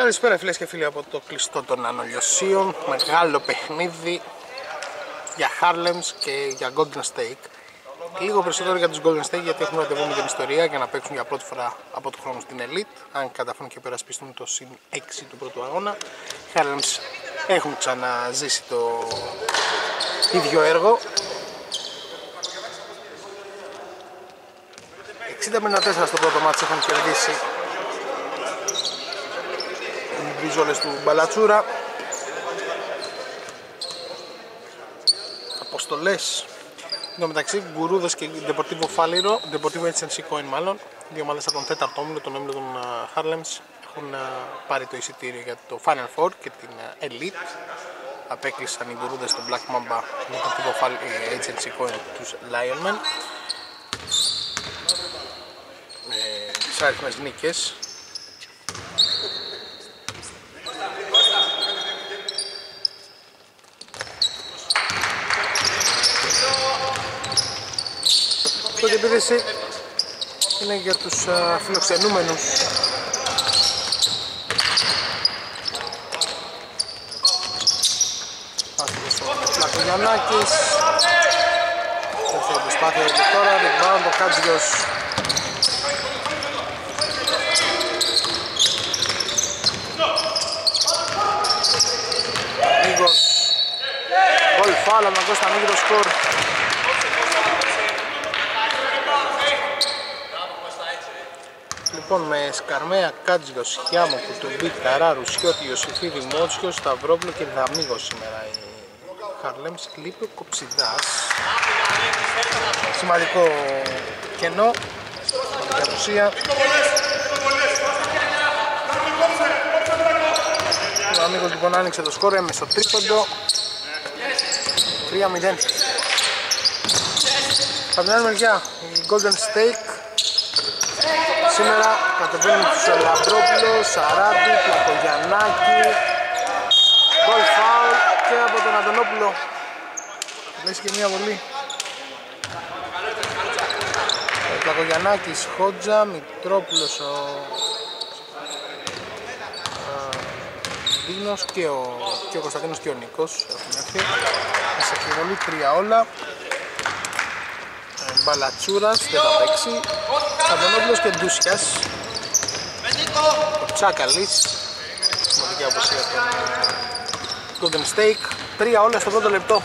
Καλησπέρα φίλες και φίλοι από το κλειστό των Ανολιοσίων. Μεγάλο παιχνίδι για Harlems και για Golden State. Λίγο περισσότερο για τους Golden State γιατί έχουν ραντεβού με την ιστορία για να παίξουν για πρώτη φορά από το χρόνο στην Elite. Αν καταφέρουν και περασπιστούν το συν 6 του πρώτου αγώνα. Οι Harlems έχουν ξαναζήσει το ίδιο έργο. 60-54 στο πρώτο μάτς έχουν κερδίσει οι μπριζόλες του Μπαλατσούρα. Αποστολές εν τω μεταξύ, Γκουρούδες και Deportivo Φάλιρο, Deportivo HNC Coin μάλλον, δύο ομάδες από τον τέταρτο όμιλο, τον όμιλο των Harlems, έχουν πάρει το εισιτήριο για το Final Four και την Elite. Απέκλεισαν οι Γκουρούδες στο Black Mamba, Deportivo HNC Coin τους Lionmen. Με τις άριθμες νίκες. Πρώτη επίθεση είναι για τους φιλοξενούμενους. Πάθηκε στο Πλακογιαννάκης. Τελευταία προσπάθεια και τώρα, rebound ο Κάτζιος. Νίγος. Γκολ φάουλ, αναγκώς θα ανοίγει το σκορ. Λοιπόν, με Σκαρμέα, Κάτζιος, Χιάμο, Κουτουμπί, Καρά, Ρουσιώτη, Ιωσήφιδη, Μότσιο, Σταυρόπουλο και Δαμίγο σήμερα οι Harlems. Λείπει ο Κοψιδάς. Σημαντικό κενό, σημαντική απουσία. Ο Δαμίγος λοιπόν άνοιξε το σκόρ, έμεσο τρίποντο. 3-0. Από την άλλη μεριά, η Golden State σήμερα κατεβαίνουν τους Λαμπρόπουλο, Σαράντη, Πλακογιαννάκη, γκολ φάουλ και από τον Αντωνόπουλο. Λες και μία βολή. Ο Πλακογιαννάκης, Χότζα, Μητρόπουλος, ο Δίνος και ο Κωνσταντίνος και ο Νίκος έχουν έρθει. Σε εκβολή 3 όλα. Μπαλατσούρας δεν θα παίξει. Αντωνόπουλος και Ντούσιας. Ο Τσάκαλης. Σημαντική αποσία των Golden State. 3 όλα στο πρώτο λεπτό.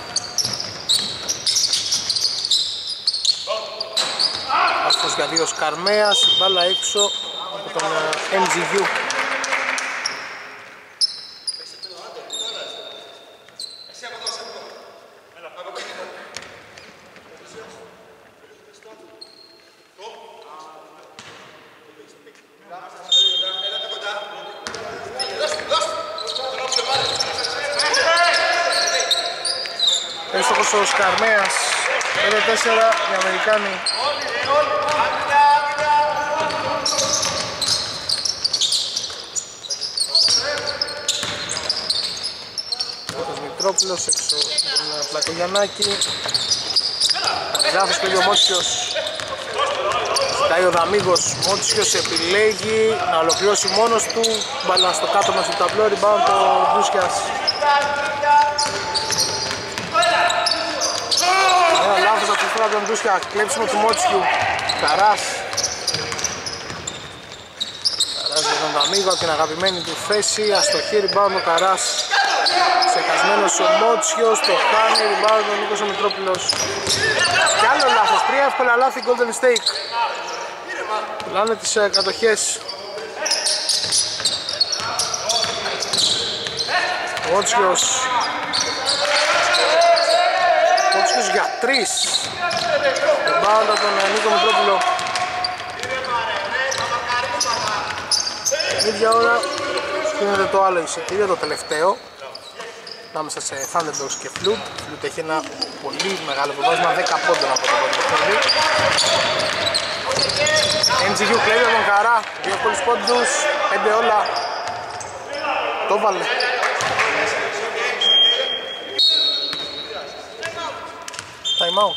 Άστος για 2 Σκαρμέας. Η μπάλα έξω από τον MGU. Έστοχος ο Σκαρμέας, 5-4 οι Αμερικάνοι. Ο Μητρόπουλος έξω τον Πλακογιαννάκη. Γράφος και ο Μότσιος. Ζητάει ο Δαμίγος, Μότσιος επιλέγει να ολοκληρώσει μόνος του. Μπάλα στο κάτω μας του ταμπλό, rebound το Ντούσκιας. Λάθος από τη φορά από τον Ντούσια, κλέψιμο του Μότσιου. Καράς για τον Δαμίγο από την αγαπημένη του θέση. Αστοχή, rebound ο Καράς. Ξεχασμένος ο Μότσιος, το χάνει, rebound ο Νίκος ο Μητρόπουλος. Κι άλλο λάθος, 3 εύκολα λάθη Golden State. Πουλάνε τις κατοχές. Μότσιος για 3. Rebound από τον Νίκο Μητρόπουλο. Ίδια ώρα σκύνεται το άλλο εισιτήριο, το τελευταίο, ανάμεσα σε Thunderdogs και Flood. Flood έχει ένα πολύ μεγάλο προβάσμα, 10 πόντων από το πρώτο παιχνίδι. NGU κλέβει από τον Καρά, 2 εύκολους πόντους, 5 όλα. Το βάλε. Time out.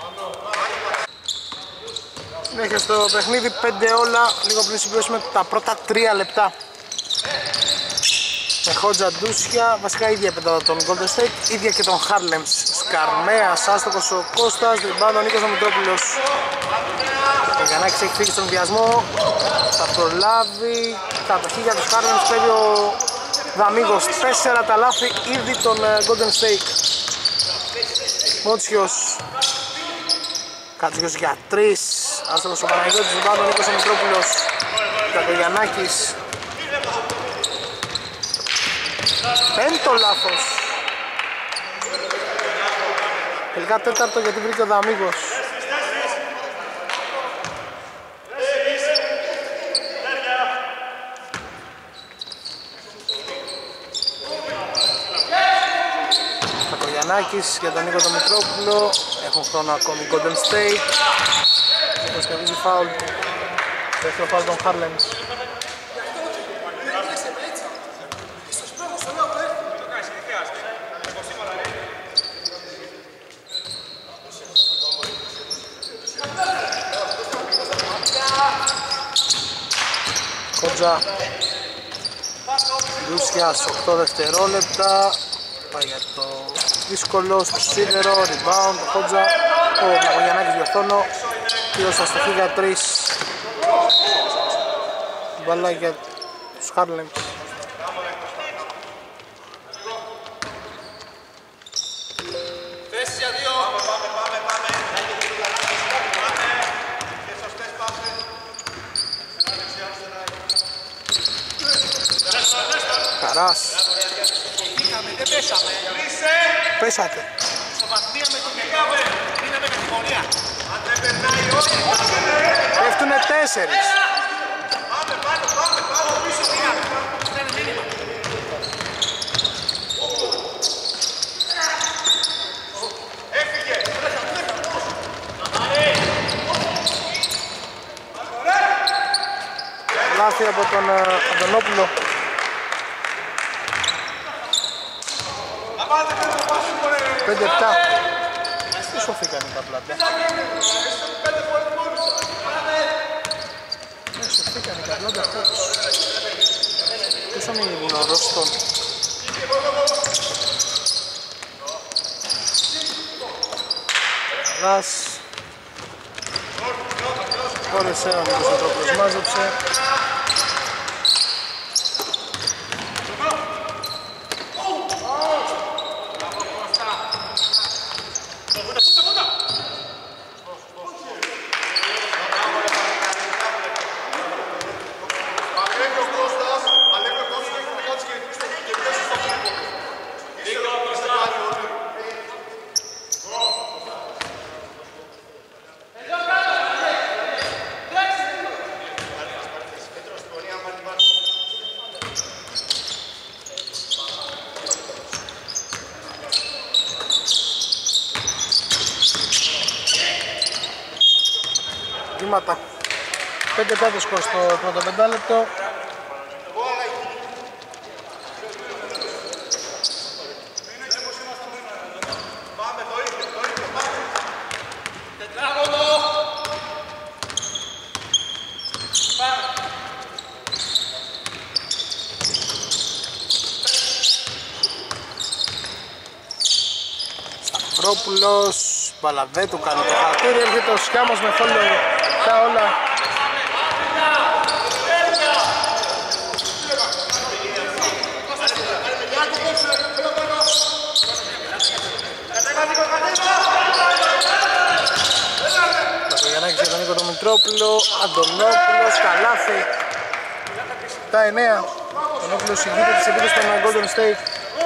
Συνέχεια στο παιχνίδι, 5 όλα, λίγο πριν συμπληρώσουμε τα πρώτα 3 λεπτά. Με Χότζα Ντούσια, βασικά ίδια επίπεδα των Golden State, ίδια και των Harlem. Σκαρμέας, άστοχος ο Κώστας, rebound ο Νίκος Μητρόπουλος. Ο Γιαννάκης έχει φύγει στον βιασμό, θα προλάβει, κατοχή για τους Harlem, παίρνει ο Δαμίγος, 4 τα λάθη ήδη των Golden State. Μότσιος, Κατζιός για 3, άστοχος ο Παναγιώτης, rebound ο Νίκος Μητρόπουλος. Κακογιαννάκης, πέμπτο λάθος. Τελικά τέταρτο γιατί βρήκε ο Δαμίγος. Κακογιαννάκης για τον Νίκο τον Μητρόπουλο. Έχουν χρόνο ακόμη Golden State. Προσκαβίζει φάουλ. Δεύτερο φάουλ των Harlem. Χότζα Ντούσιας 8 δευτερόλεπτα. Πάει για το δύσκολο στο σίδερο, rebound, ο Χότζα, ο Κακογιαννάκης διορθώνω. Κύριος αστοχή για 3. Μπάλα για τους Harlem. Καράς. Πέσατε. Πέφτουνε 4. Λάθη από τον Αντωνόπουλο. Πέντε επτά. Τι σωθήκανε τα πλάτα. Σωθήκανε τα πλάτα αυτός. Πόσο μην ήμουν ο Ρωστόν. Ρας. Χώρεσε ο Νίκος ο τρόπος, μάζεψε. Βήματα. 5 πέντε σκορ στο πρώτο πεντάλεπτο. Σταυρόπουλος, μπάλα δεν του κάνει το χαρτίρι, έρχεται ο Σιάμος με follow. Τα όλα. Κακογιαννάκης για τον Νίκο τον Μητρόπουλο, Αντωνόπουλος, καλάθι. Τα 9. Αντωνόπουλος ηγείται της επίδοσης των Golden State.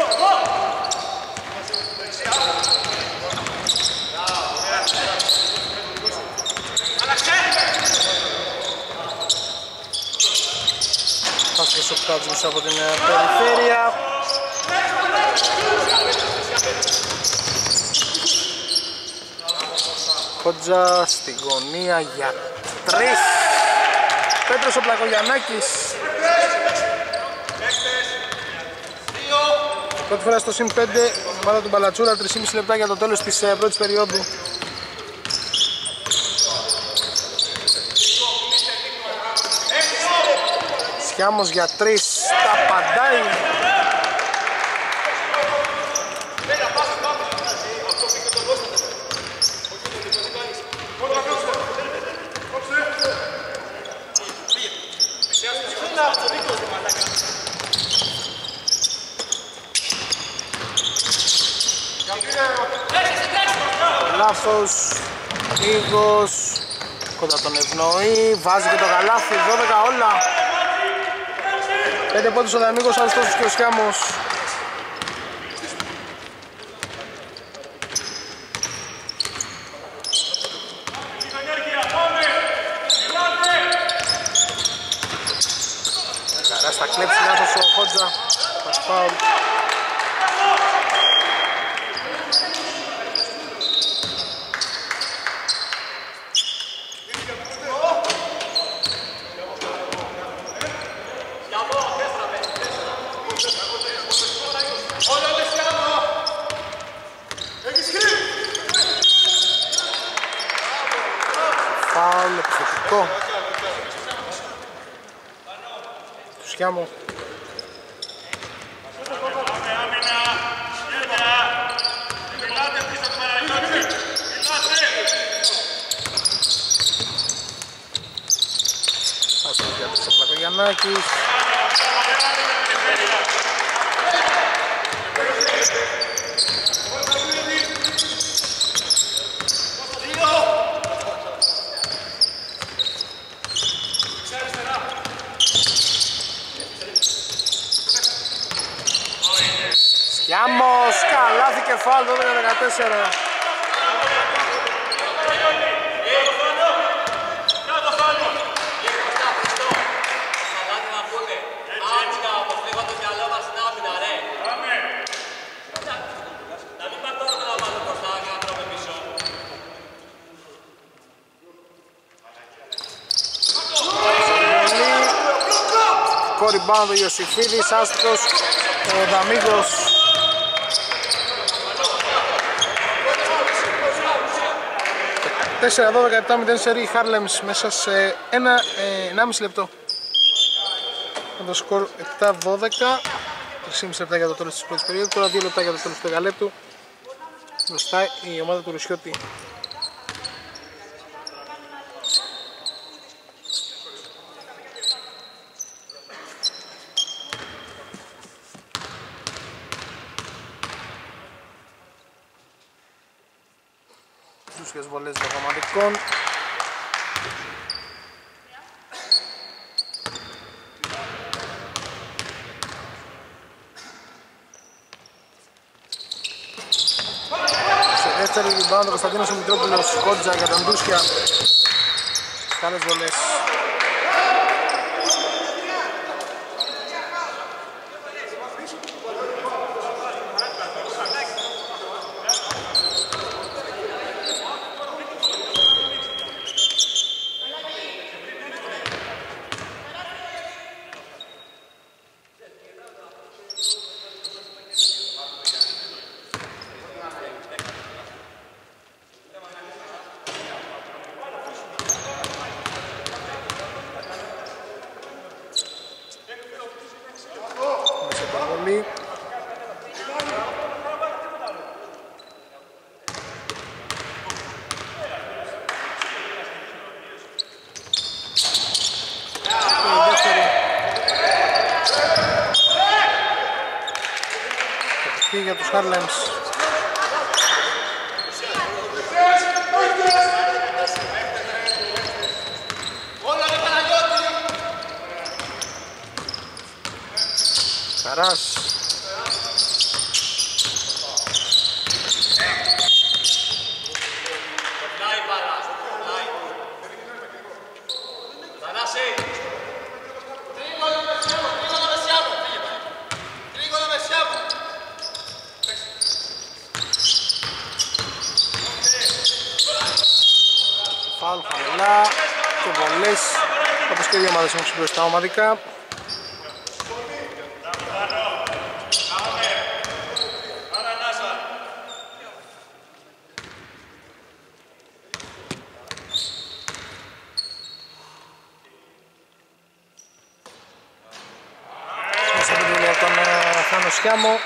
Πάσκος ο Κάτζος από την περιφέρεια. Χότζα στη γωνία για 3. Πέτρος ο Πλακογιαννάκης. Πρώτη φορά στο ΣΥΜ 5, ομάδα του Μπαλατσούρα, 3,5 λεπτά για το τέλος της πρώτης περίοδου. Σιάμος για 3, τα παντάει. Λάθος, Νίγος, κοντά τον ευνοεί, βάζει και το καλάθι, 12 όλα. 5 πόντους ο Δανίγος, αριστός και ο Σιάμος. Καράς θα κλέψει λάθος ο Χότζα, φάουλ. Φάουλ, επιθετικό του Σιάμου. Άσχος για το Πλακογιαννάκης. Σιάμος, καλάθι και φάουλ, 12-14. Rebound ο Ιωσήφιδης, άστοχος ο Δαμίγος. Τέσσερα 12-7-0 σερί Harlems μέσα σε 1,5 λεπτό. Με το σκορ 7-12, 3,5 λεπτά για το τέλος της πρώτης περίοδου, τώρα 2 λεπτά για το τέλος του δεκαλέπτου. Μπροστά η ομάδα του Ρουσιώτη. Τους βολές δεκαματικών. Σε δεύτερη rebound ο Κωνσταντίνος ο Μητρόπουλος, Κότζα για τα Ντούσια. Καλές βολές. Για τους Harlems. Καράς. Φάουλ χαμηλά και βολές, όπως και οι δύο ομάδες έχουν συμπληρωθεί ομαδικά. Μέσα από την τον Θάνο Σιάμο.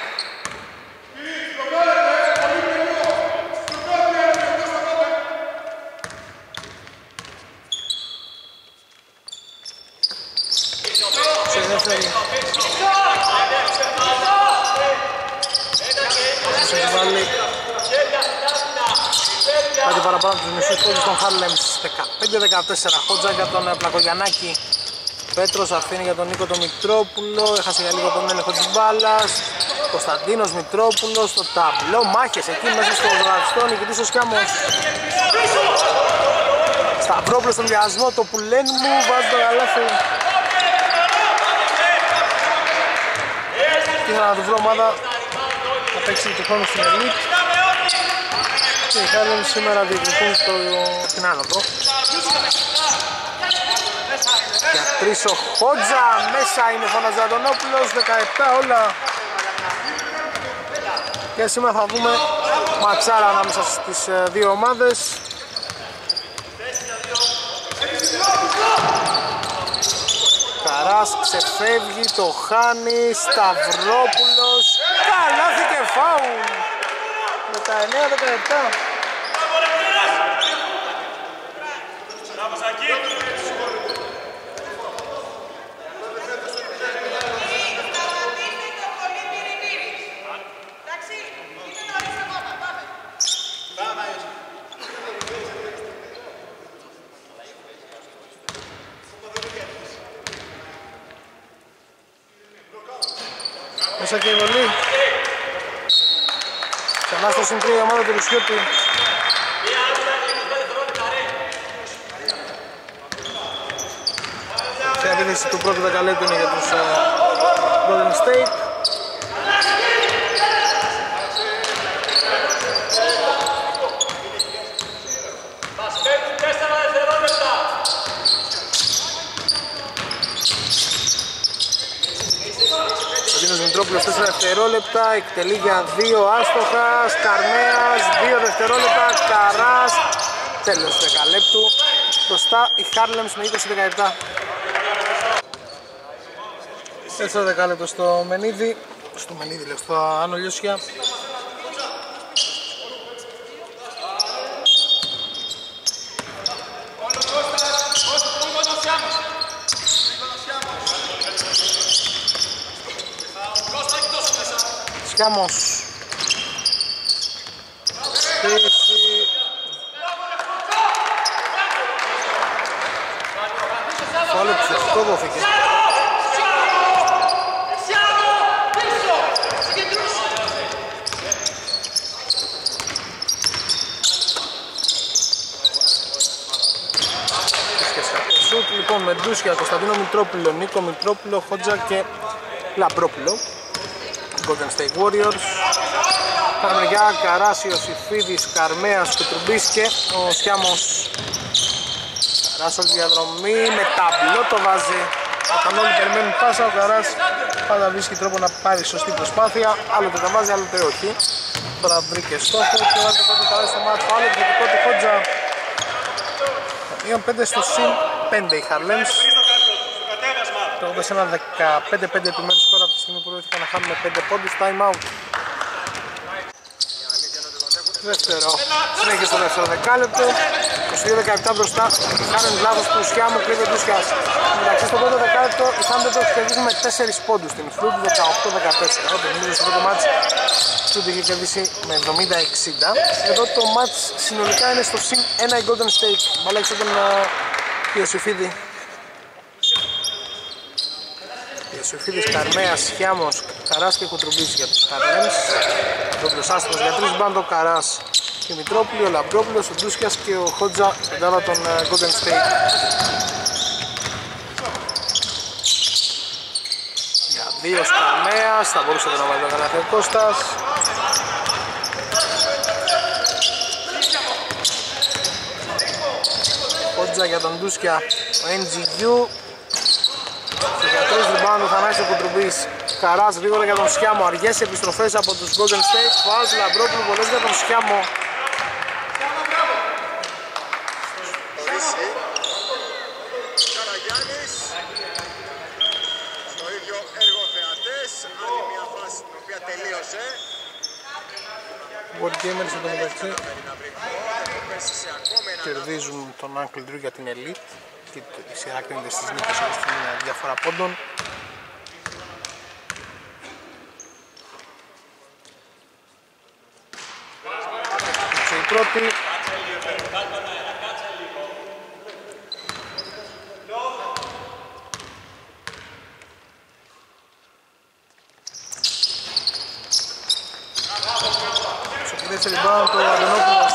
παραπάνω από τους μισούς πόντους των Harlems. 15-14 Χότζα για τον Πλακογιαννάκη. Πέτρος αφήνει για τον Νίκο τον Μητρόπουλο, έχασε για λίγο τον έλεγχο της μπάλας. Κωνσταντίνος Μητρόπουλος στο ταμπλό, μάχες εκεί μέσα στο ζωγραφιστό, νικητής ο Σκιάμος. Σταυρόπουλος στον διασμό, το πουλέν μου βάζει το καλάθι. Ήθελα να του βρω ομάδα να παίξει του χρόνου στην Elite. Και οι Harlems σήμερα διεκδικούν την άνοδο. Για τρεις ο Χότζα, μέσα είναι ο Φαναζαντονόπουλος, 17 όλα. Και σήμερα θα δούμε ματσάρα ανάμεσα στις δύο ομάδες. Καράς ξεφεύγει, το χάνει, Σταυρόπουλος, καλάθι και φάουλ. 19-17. Μέσα και η βολή. Ξανά στο συντρί η ομάδα του Ρουσιώτη. Σε αντίθεση του πρώτου δεκαλέπτου είναι για τους Golden State. Μητρόπουλος 4 δευτερόλεπτα, εκτελεί για 2 άστοχα, Σκαρμέας 2 δευτερόλεπτα, Καράς, τέλος του δεκαλέπτου, μπροστά οι Harlems με 20-17. 4 δεκάλεπτο στο Μενίδη, λέω, στο Άνω Λιώσια. Σκιάμος στήση. Φάουλ ψευτό δόθηκε. Σουτ λοιπόν με Ντούσια, Κωνσταντίνο Μητρόπουλο, Νίκο Μητρόπουλο, Χότζα και Λαμπρόπουλο. Golden State Warriors. Καρμεριά, Καράς, Ιωσήφιδης, Καρμέας, Κουτρουμπής και ο Σκιάμος. Καράς όλη διαδρομή, με ταμπλό το βάζει. Όταν όλοι περιμένουν πάσα, ο Καράς πάντα βρίσκει τρόπο να πάρει σωστή προσπάθεια. Άλλοτε τα βάζει, άλλοτε όχι. Τώρα βρήκε στόχο και βάζει το πρώτο παράδειγμα στο μάτι. Άλλο το δικό του Χότζα. 5 στο συν 5 οι Harlems. Τρώγοντας ένα 15-5 επιμέρους σκορ από τη στιγμή που βρέθηκαν να χάνουμε 5 πόντους. Time out. Δεύτερο. Συνέχεια στο δεύτερο δεκάλεπτο. 22-17 μπροστά. Κάνουν λάθος του Σκιάμου, κλείνει ο Ντούσιας. Εντάξει, στο πρώτο δεκάλεπτο οι Thunderbirds κερδίζουν με 4 πόντους. Την Φλούτ 18-14. Όταν νομίζω στο πρώτο μάτς Φλούτ είχε κερδίσει με 70-60. Εδώ το μάτς συνολικά είναι στο συν 1 η Golden State. Μαλάξε τον Ιωσήφιδη. Ιωσήφιδης, Καρμέας, Σκιάμος, Καράς και Κουτρουμπής για τους Harlems. Ντόπλος άστρος για 3 μπάντο, Καράς και Μητρόπουλο, ο Λαμπρόπουλος, ο Ντούσκιας και ο Χότζα στην τάδα των Golden State. Για 2 Καρμέας, θα μπορούσε να βάλει το καλάθι ο Κώστας. Χότζα για τον Ντούσκια, ο NGU. Και για 3 rebound ο Θανάσης ο Κουτρουμπής. Καράς γρήγορα για τον Σκιάμο. Αργές επιστροφές από τους Golden State. Φάουλ του Λαμπρόπουλου, πολλές για τον Σκιάμο. Καραγιάννης. Στο ίδιο έργο θεατές. Άλλη μια φάση την οποία τελείωσε. World Gamers εδώ μεταξύ κερδίζουν τον Uncle Drew για την Elite. Και η σειρά κρίνεται στις νίκες όπως την διαφορά πόντων. Και η πρώτη πιέσε rebound του Αντωνόπουλος.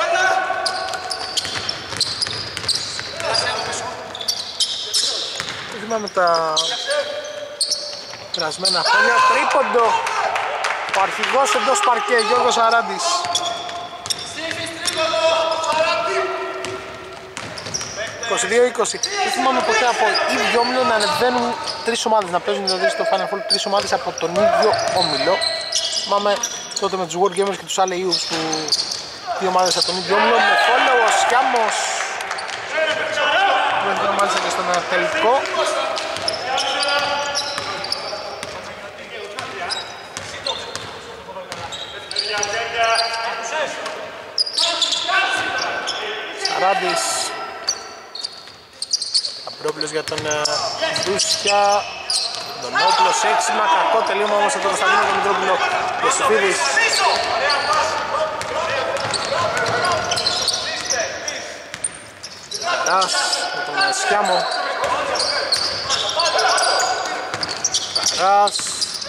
Θυμάμαι τα περασμένα χρόνια. Τρίποντο. Ο αρχηγός εντός παρκέ, Γιώργος Αράντης. Δεν θυμάμαι ποτέ από ίδιο όμιλο να ανεβαίνουν τρεις ομάδες, να παίζουν δηλαδή στο Final Four τρεις ομάδες από τον ίδιο όμιλο. Θυμάμαι τότε με τους World Gamers και τους Aleus που δύο ομάδες από τον ίδιο όμιλο. Με follow ο Σιάμος που μάλιστα και στον τελικό. Σαράντης. Αμπρόπουλος για τον Ντούσια. Δονόπουλος έξιμα, κακό τελείωμα όμως από τον Κωνσταντίνο και Μητρόπουλο. Ιωσήφιδης. Καράς με τον Σιάμο. Καράς.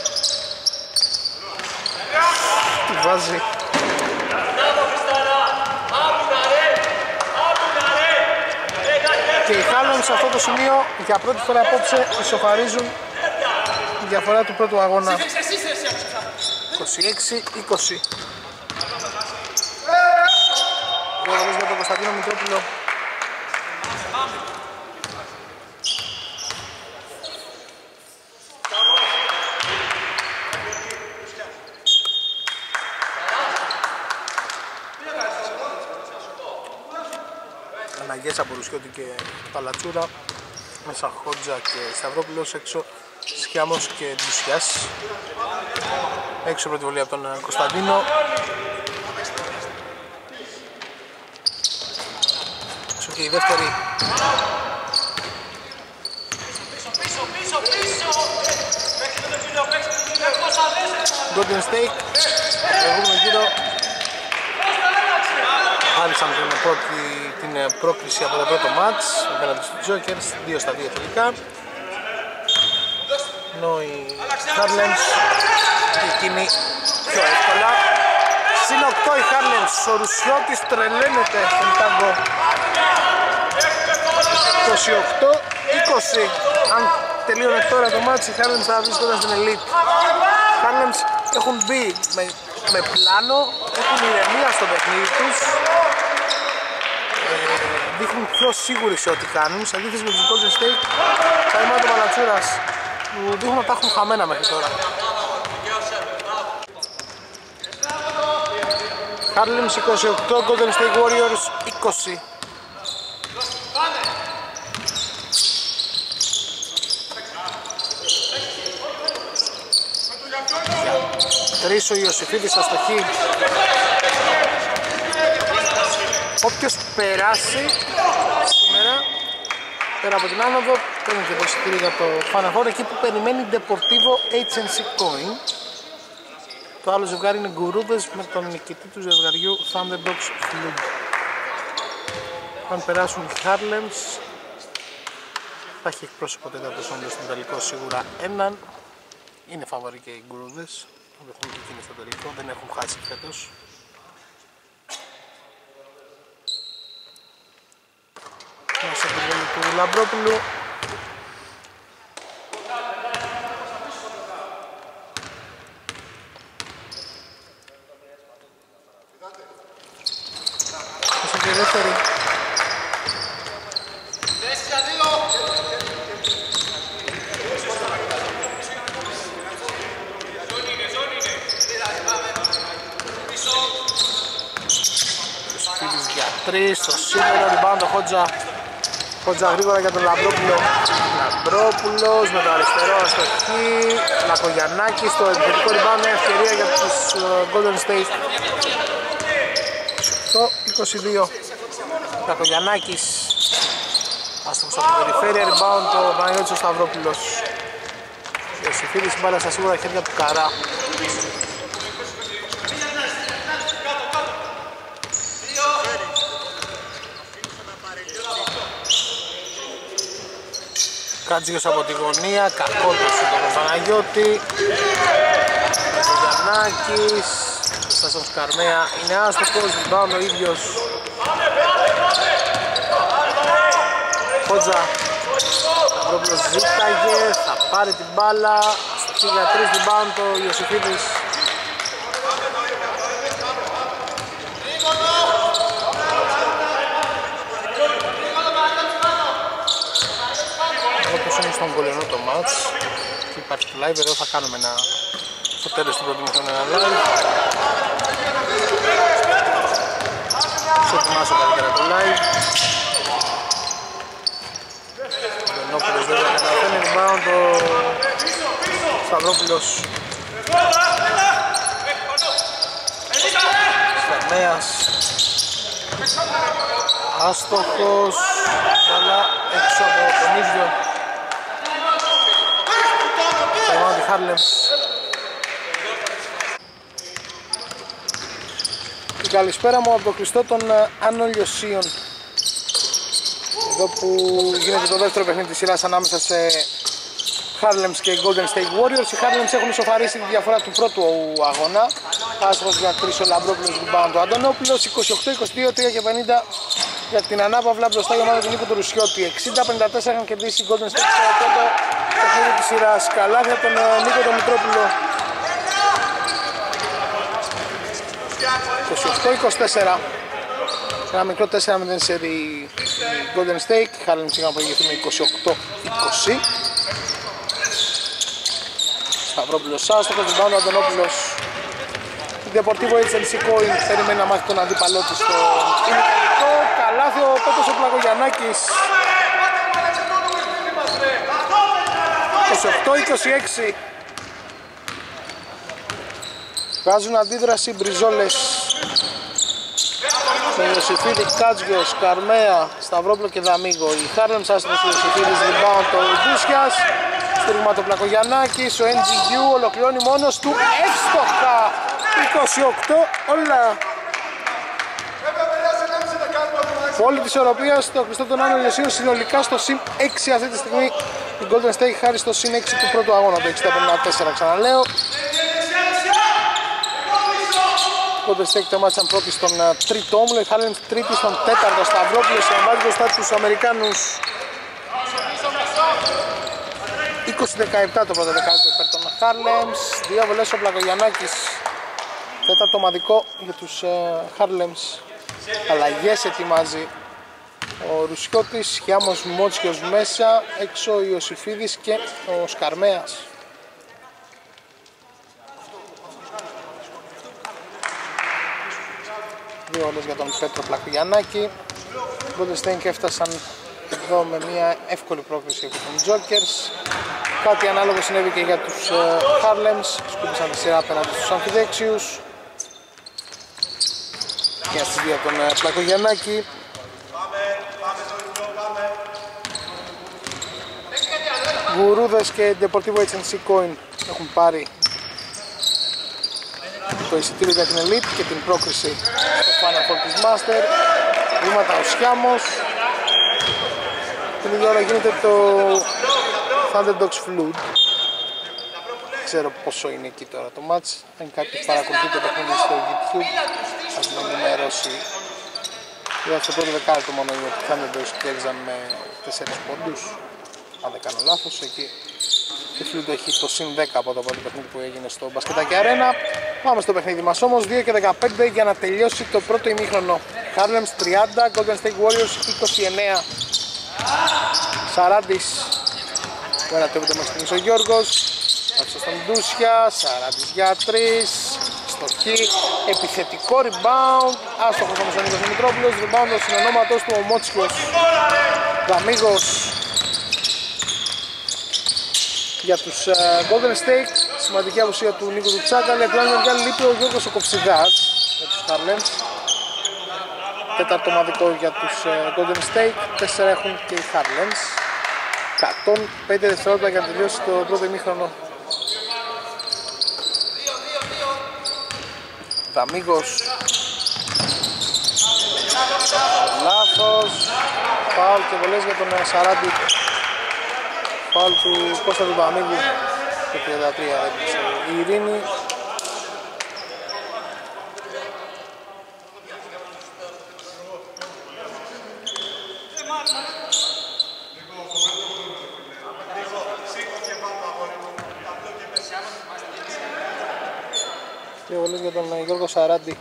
Τι βάζει. Και οι Χάλεμ σε αυτό το σημείο για πρώτη φορά απόψε ισοφαρίζουν τη διαφορά του πρώτου αγώνα. 26-20. Γρήγορος για τον Κωνσταντίνο Μητρόπουλο. Αναγκές Μπορουσιώτη και Παλατσούρα, μέσα Χότζα και Σταυρόπουλος, έξω Σκιάμος και Ντουσιάς. Έξω πρώτη βολή από τον Κωνσταντίνο. Έξω και η δεύτερη. Golden State, προηγούμενο γύρο. Άλυσαν την πρόκληση από το πρώτο μάτς απέναντι στους Jokers, 2-2 τελικά. Ενώ οι Harlems εκείνοι πιο εύκολα. Συν 8 οι Harlems, ο Ρουσιώτης τρελαίνεται στον τάγκο. 28-20. Αν τελείωνε τώρα το μάτς, οι Harlems θα βρίσκονταν στην Elite. Οι Harlems έχουν μπει με πλάνο, έχουν ηρεμία στο παιχνίδι τους. Δείχνουν πιο σίγουροι σε ό,τι κάνουν, σε αντίθεση με τους Golden State, παραδείγμα του Παλατσούρας, που δείχνουν να τα έχουν χαμένα μέχρι τώρα. Harlems 28, Golden State Warriors 20. Τρεις ο Ιωσήφιδης αστοχή. Όποιος περάσει σήμερα πέρα από την άνοδο παίρνει και προσεκτήρι για το Final Four, εκεί που περιμένει Deportivo HNC Coin. Το άλλο ζευγάρι είναι Γκουρούδες με τον νικητή του ζευγαριού Thunderdogs Flood. Αν περάσουν οι Harlems θα έχει εκπρόσωπο τέταρτος όμιλος στον τελικό σίγουρα έναν. Είναι φαβορί και οι Γκουρούδες, βρεθούν και εκείνοι στο τελικό, δεν έχουν χάσει φέτος. Μέσα από την βολή του Λαμπρόπουλου. Μέσα και η δεύτερη. Σπίτης για τρεις, το σίδερο, rebound το Χότζα. Χότζα γρήγορα για τον Λαμπρόπουλο. Λαμπρόπουλος με το αριστερό αστοχή. Λακογιαννάκης στο επιθετικό rebound, μια ευκαιρία για τους Golden State. 28-22. Λακογιαννάκης άστοχος από την περιφέρεια, rebound το Παναγιώτης ο Σταυρόπουλος. Ο Ιωσήφιδης μπάλα στα σίγουρα χέρια του Καρά. Κάτζιος από τη γωνία, κακό το σούτ από τον Παναγιώτη. Ο Γιαννάκης, πάσα στον Σκαρμέα, είναι άστοχος, rebound ο ίδιος. Χότζα, Σταυρόπουλος ζήταγε, θα πάρει την μπάλα, στη για 3 rebound το Ιωσήφιδης. Όπως είναι στον κολενό το μάτς και υπάρχει το live, εδώ θα κάνουμε ένα στο τέλος του πρώτου μηχανού ένα live. Σε ετοιμάσω καλύτερα το live. Ο Κολενόπουλος δεν καταφέρνει rebound, το Σταυρόπουλος. Σκαρμέας άστοχος, αλλά έξω από τον ίδιο. Τη Χάρλεμς. Την καλησπέρα μου από το κλειστό των Άνω Λιωσίων. Εδώ που γίνεται το δεύτερο παιχνίδι της σειράς ανάμεσα σε Harlems και Golden State Warriors. Οι Harlems έχουν ισοφαρίσει τη διαφορά του πρώτου αγώνα. Άστρος για 3 ο Λαμπρόπουλος, rebound του Αντωνόπουλος. 28-22, 3 και 50 για την ανάπαυλα μπροστά για ομάδα του Νίκου του Ρουσιώτη. 60-54 είχαν κερδίσει οι Golden State στο πρώτο παιχνίδι της σειράς. Καλάθια τον Νίκο τον Μητρόπουλο. 28-24. Σε ένα μικρό 4-0 σερί Golden State. Οι Harlems είχαν προηγηθεί με 28-20. Σταυρόπουλος άστοχος, rebound ο Αντωνόπουλος. Η Deportivo HLC Coin περιμένει να μάθει τον αντίπαλό της στο ημιτελικό. Καλάθι ο Πέτος ο Πλακογιαννάκης. 28-26. Βγάζουν αντίδραση Μπριζόλες. Με Ιωσήφιδη, Κάτζιο, Σκαρμέα, Σταυρόπουλο και Δαμίγκο. Η Harlems άστρος του Ιωσήφιδης, rebound το Ντούσιας. Στήριγμα το Πλακογιαννάκης, ο NGU ολοκληρώνει μόνος του εύστοχα. 28 όλα. Πόλη της ισορροπίας στο κλειστό των Άνω Λιωσίων, συνολικά στο συν 6 αυτή τη στιγμή η Golden State χάρη στο συν 6 του πρώτου αγώνα, το 60-54 ξαναλέω. Οι Golden State τεμάτισαν πρώτη στον τρίτο όμιλο, η Harlems τρίτη στον τέταρτο. Σταυρόπουλος ανεβάζει μπροστά τους Αμερικάνους. 20-17 το πρώτο δεκάλεπτο υπέρ των Harlems. Δύο βολές ο Πλακογιαννάκης. Τέταρτο ομαδικό για τους Harlems. Αλλαγές ετοιμάζει ο Ρουσιώτης, Χιάμος Μότσιος μέσα, έξω ο Ιωσήφιδης και ο Σκαρμέας. Δύο όλες για τον Πέτρο Πλακογιαννάκη. Οι Golden State έφτασαν εδώ με μια εύκολη πρόκριση από τον Jokers. Κάτι ανάλογο συνέβη και για τους Harlems. Σκούπισαν τη σειρά απέναντι στους αμφιδέξιους. Και στις δύο από τον Πλακογιαννάκη. Γουρούδες και Deportivo HNC Coin έχουν πάρει το εισιτήριο για την Elite και την πρόκριση στο Final Four της Master. Βήματα ο Σιάμος. Την ίδια ώρα γίνεται το Thunderdogs Flood. Δεν ξέρω πόσο είναι εκεί τώρα το match. Αν κάποιος παρακολουθεί το παιχνίδι στο YouTube θα την ενημερώσει. Είδα στο πρώτο δεκάλεπτο μόνο οι Thunderdogs κέρδιζαν με 4 πόντους. Αν δεν κάνω λάθος, εκεί η Flood έχει το συν 10 από το πρώτο παιχνίδι που έγινε στο Μπασκετάκι Αρένα. Πάμε στο παιχνίδι μας όμως, 2 και 15 για να τελειώσει το πρώτο ημίχρονο. Harlems 30, Golden State Warriors 29. Σαράντης που ανατρέπεται μέχρι στιγμής ο Γιώργος. Άξιο στον Ντούσια, Σαράντης για 3. Στοχή, επιθετικό rebound. Άστοχος όμως ο Νίκος Δημητρόπουλος. Rebound ο συνονόματος του ο Μότσιος. Δαμίγος για τους Golden State. Σημαντική απουσία του Νίκου του Τσάκα. Λεπλάνο λείπει ο Γιώργος ο Κοψιδάς για τους Harlems. Τέταρτο ομαδικό για τους Golden State, 4 έχουν και οι Harlems. 105 δευτερόλεπτα για να τελειώσει το πρώτο ημίχρονο. Δαμίγος. Λάθος. Φάουλ και βολές για τον Σαράντη. Φάουλ του Κώστα του Δαμίγου. Το 33 έπαιξε η Ειρήνη. Δύο βολές για τον Γιώργο Σαράντη.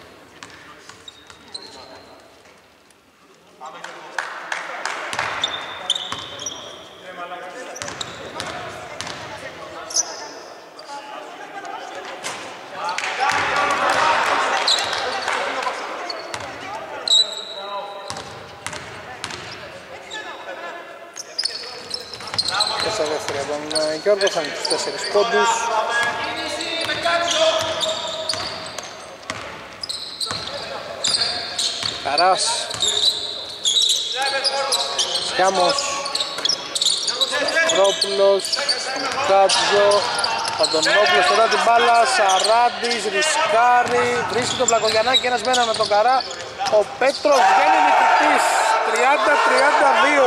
Τέσσερα δεύτερη από τον Γιώργο, θα είναι τους 4 πόντους. Καράς, Σιάμος, Βρόπουλος, Κάτσιο, Αντωνόπουλος τώρα την μπάλα, Σαράντης, ρισκάρει, βρίσκει τον Πλακογιαννάκη ένας με έναν με τον Καρά. Ο Πέτρος βγαίνει νικητής, 30-32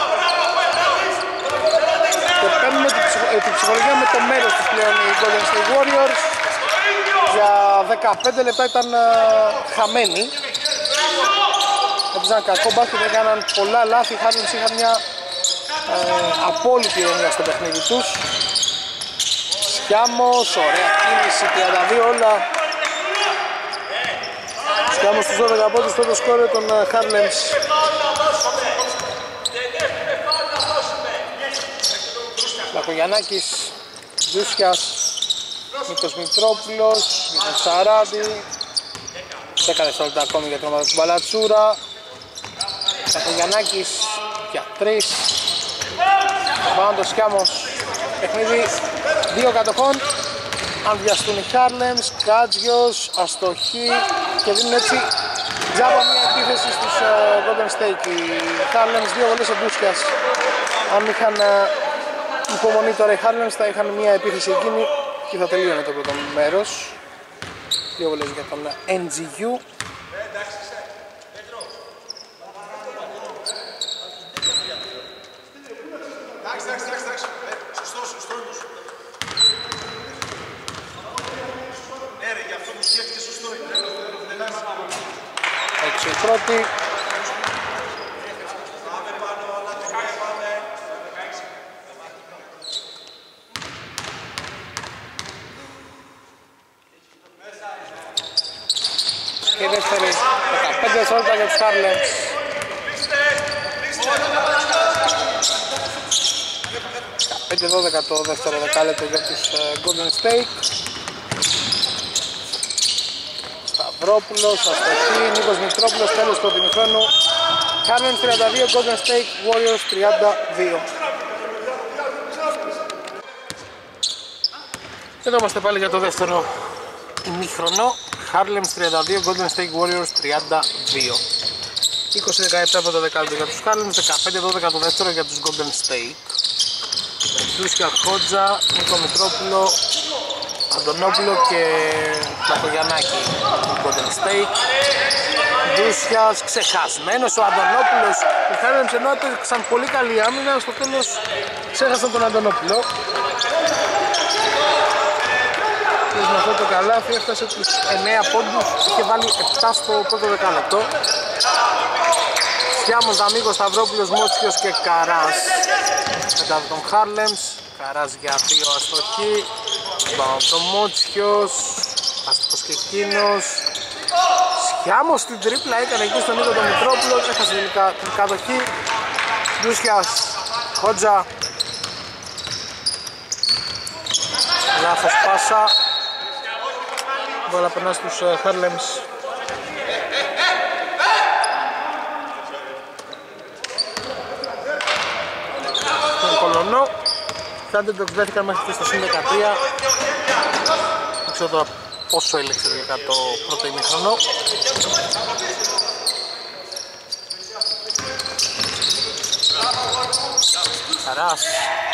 και παίρνουν την ψυχολογία με το μέρος τους πλέον οι Golden State Warriors. Για 15 λεπτά ήταν χαμένοι. Έπαιζαν κακό μπάσκετ, έκαναν πολλά λάθη, οι Harlems είχαν μια απόλυτη ηρεμία στο παιχνίδι τους. Σκιάμος, ωραία κίνηση, 32 όλα. Σκιάμος στους 12 πόντους, τότε σκόρε των Harlems. Λακογιαννάκης, Τζούσιας, Νίκος Μητρόπουλος, Νίκος Σαράντη. 10 δευτερόλεπτα ακόμη για την ομάδα του Μπαλατσούρα. Λακογιαννάκης για 3. Πάνω το Σκιάμος. Παιχνίδι 2 κατοχών. Αν βιαστούν οι Harlems, Κάτζιος, αστοχή και δίνουν έτσι τζάμπα μια επίθεση στους Golden State. Οι Harlems 2 βολές ο Ντούσκιας. Αν είχαν υπομονή τώρα οι Harlems θα είχαν μια επίθεση εκείνη και θα τελείωνε το πρώτο μέρος. 2 βολές για τον NGU. Έτσι η πρώτη. Και η δεύτερη 15 δευτερόλεπτα για τους Harlems. 15-12 το δεύτερο δεκάλεπτο για τους Golden State. Σταυρόπουλος, αστοχή, Νίκος Μητρόπουλος, τέλος του ημιχρόνου. Harlems 32, Golden State Warriors 32. Εδώ είμαστε πάλι για το δεύτερο ημίχρονο. Harlems 32, Golden State Warriors 32. 20-17 από το δεκάλεπτο για τους Harlems, 15-12 το δεύτερο για τους Golden State. Ντούσια, Χότζα, Νίκο Μητρόπουλο, Αντωνόπουλο και Πλακογιαννάκη του Golden State. Ντούσιας ξεχασμένος ο Αντωνόπουλος. Οι Harlems ενώ έπαιξαν πολύ καλή άμυνα, στο τέλος ξέχασαν τον Αντωνόπουλο. Με αυτό το καλάθι έφτασε τους 9 πόντους, είχε βάλει 7 στο πρώτο δεκάλεπτο. Σιάμος, Δαμίκος, Σταυρόπουλος, Μότσιος και Καράς μετά από τον Harlems. Καράς για 2 αστοχή. Πάνω από τον Μότσιος, αστοχός και εκείνος. Σιάμος στην τρίπλα έκανε εκεί στον Νίκο τον Μητρόπουλο, έχασε τελικά την κατοχή. Ντούσιας, Χότζα, λάθος πάσα. Μπάλα περνά στους Harlems. Τον Κολονό. Thunderdogs βρέθηκαν μέχρι και στο συν 13. Δεν ξέρω τώρα πόσο έλεξε για το πρώτο ημίχρονο. Καράς.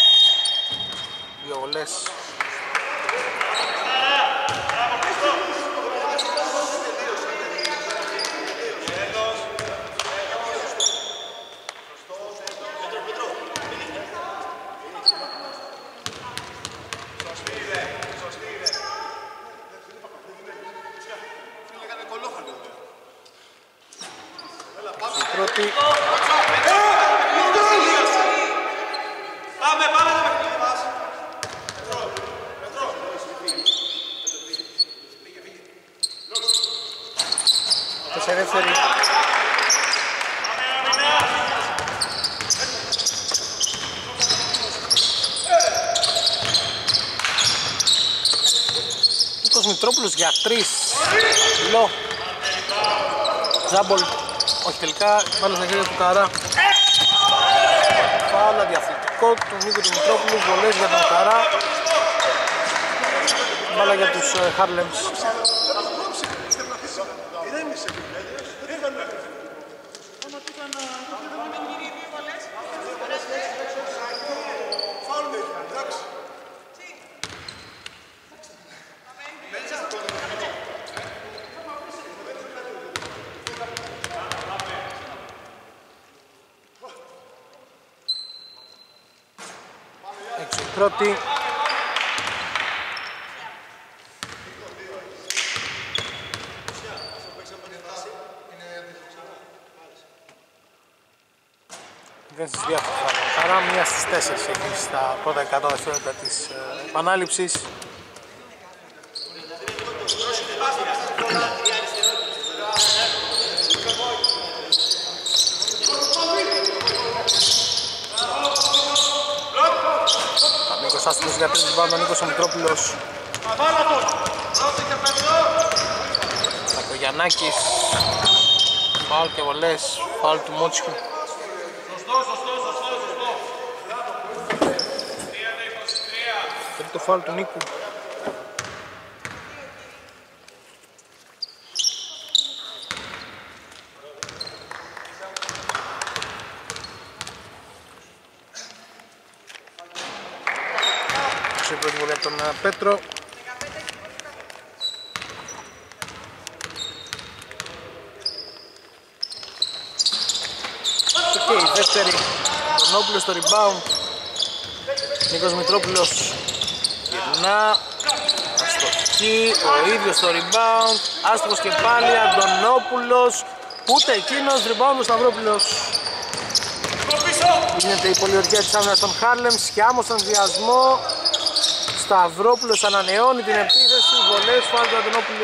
2 βολές. Πρώτη. Νίκος Μητρόπουλος για 3. Λο. Τζάμπολ. Όχι τελικά, βάλε στα χέρια του Καρά. Φάουλα, διαφορετικό του Νίκου του Μητρόπουλου, βολές για τον Καρά. Μπάλα για τους Harlems. Έξω η πρώτη. Δεν στις διάφορα χαρά, μία στις 4 έχει στα πρώτα 100 δευτερόλεπτα της επανάληψης. Νίκος άστοχος για 3 rebound, ο Νίκος ο Μητρόπουλος. Κακογιαννάκης. Φάουλ και βολές, φάουλ του Μότσιου. Το φάουλ του Νίκου. Σε πρώτη βολή από τον Πέτρο. Και η δεύτερη. Τονόπουλος στο rebound. Νίκος Μητρόπουλος. Γυρνά, αστοχή, ο ίδιος στο rebound, άστοχος και πάλι, Αντωνόπουλος, ούτε εκείνος, rebound ο Σταυρόπουλος. Γίνεται η πολιορκία της άμυνας των Harlems, Σιάμος στον διασμό, Σταυρόπουλος ανανεώνει την επίθεση, βολές, φάουλ του Αντωνόπουλου.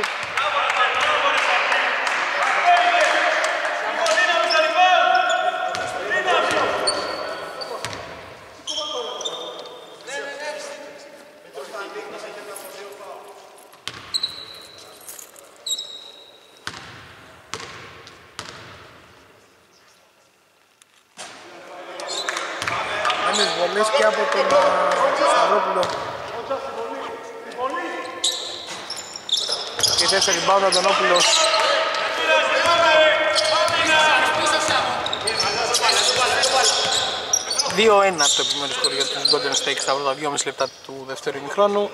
Βολές και από τον Σταυρόπουλο. Και 4 rebound ο Αντωνόπουλος. 2-1 το επιμέρους σκορ για τους Golden Stakes στα πρώτα 2,5 λεπτά του δεύτερου ημιχρόνου.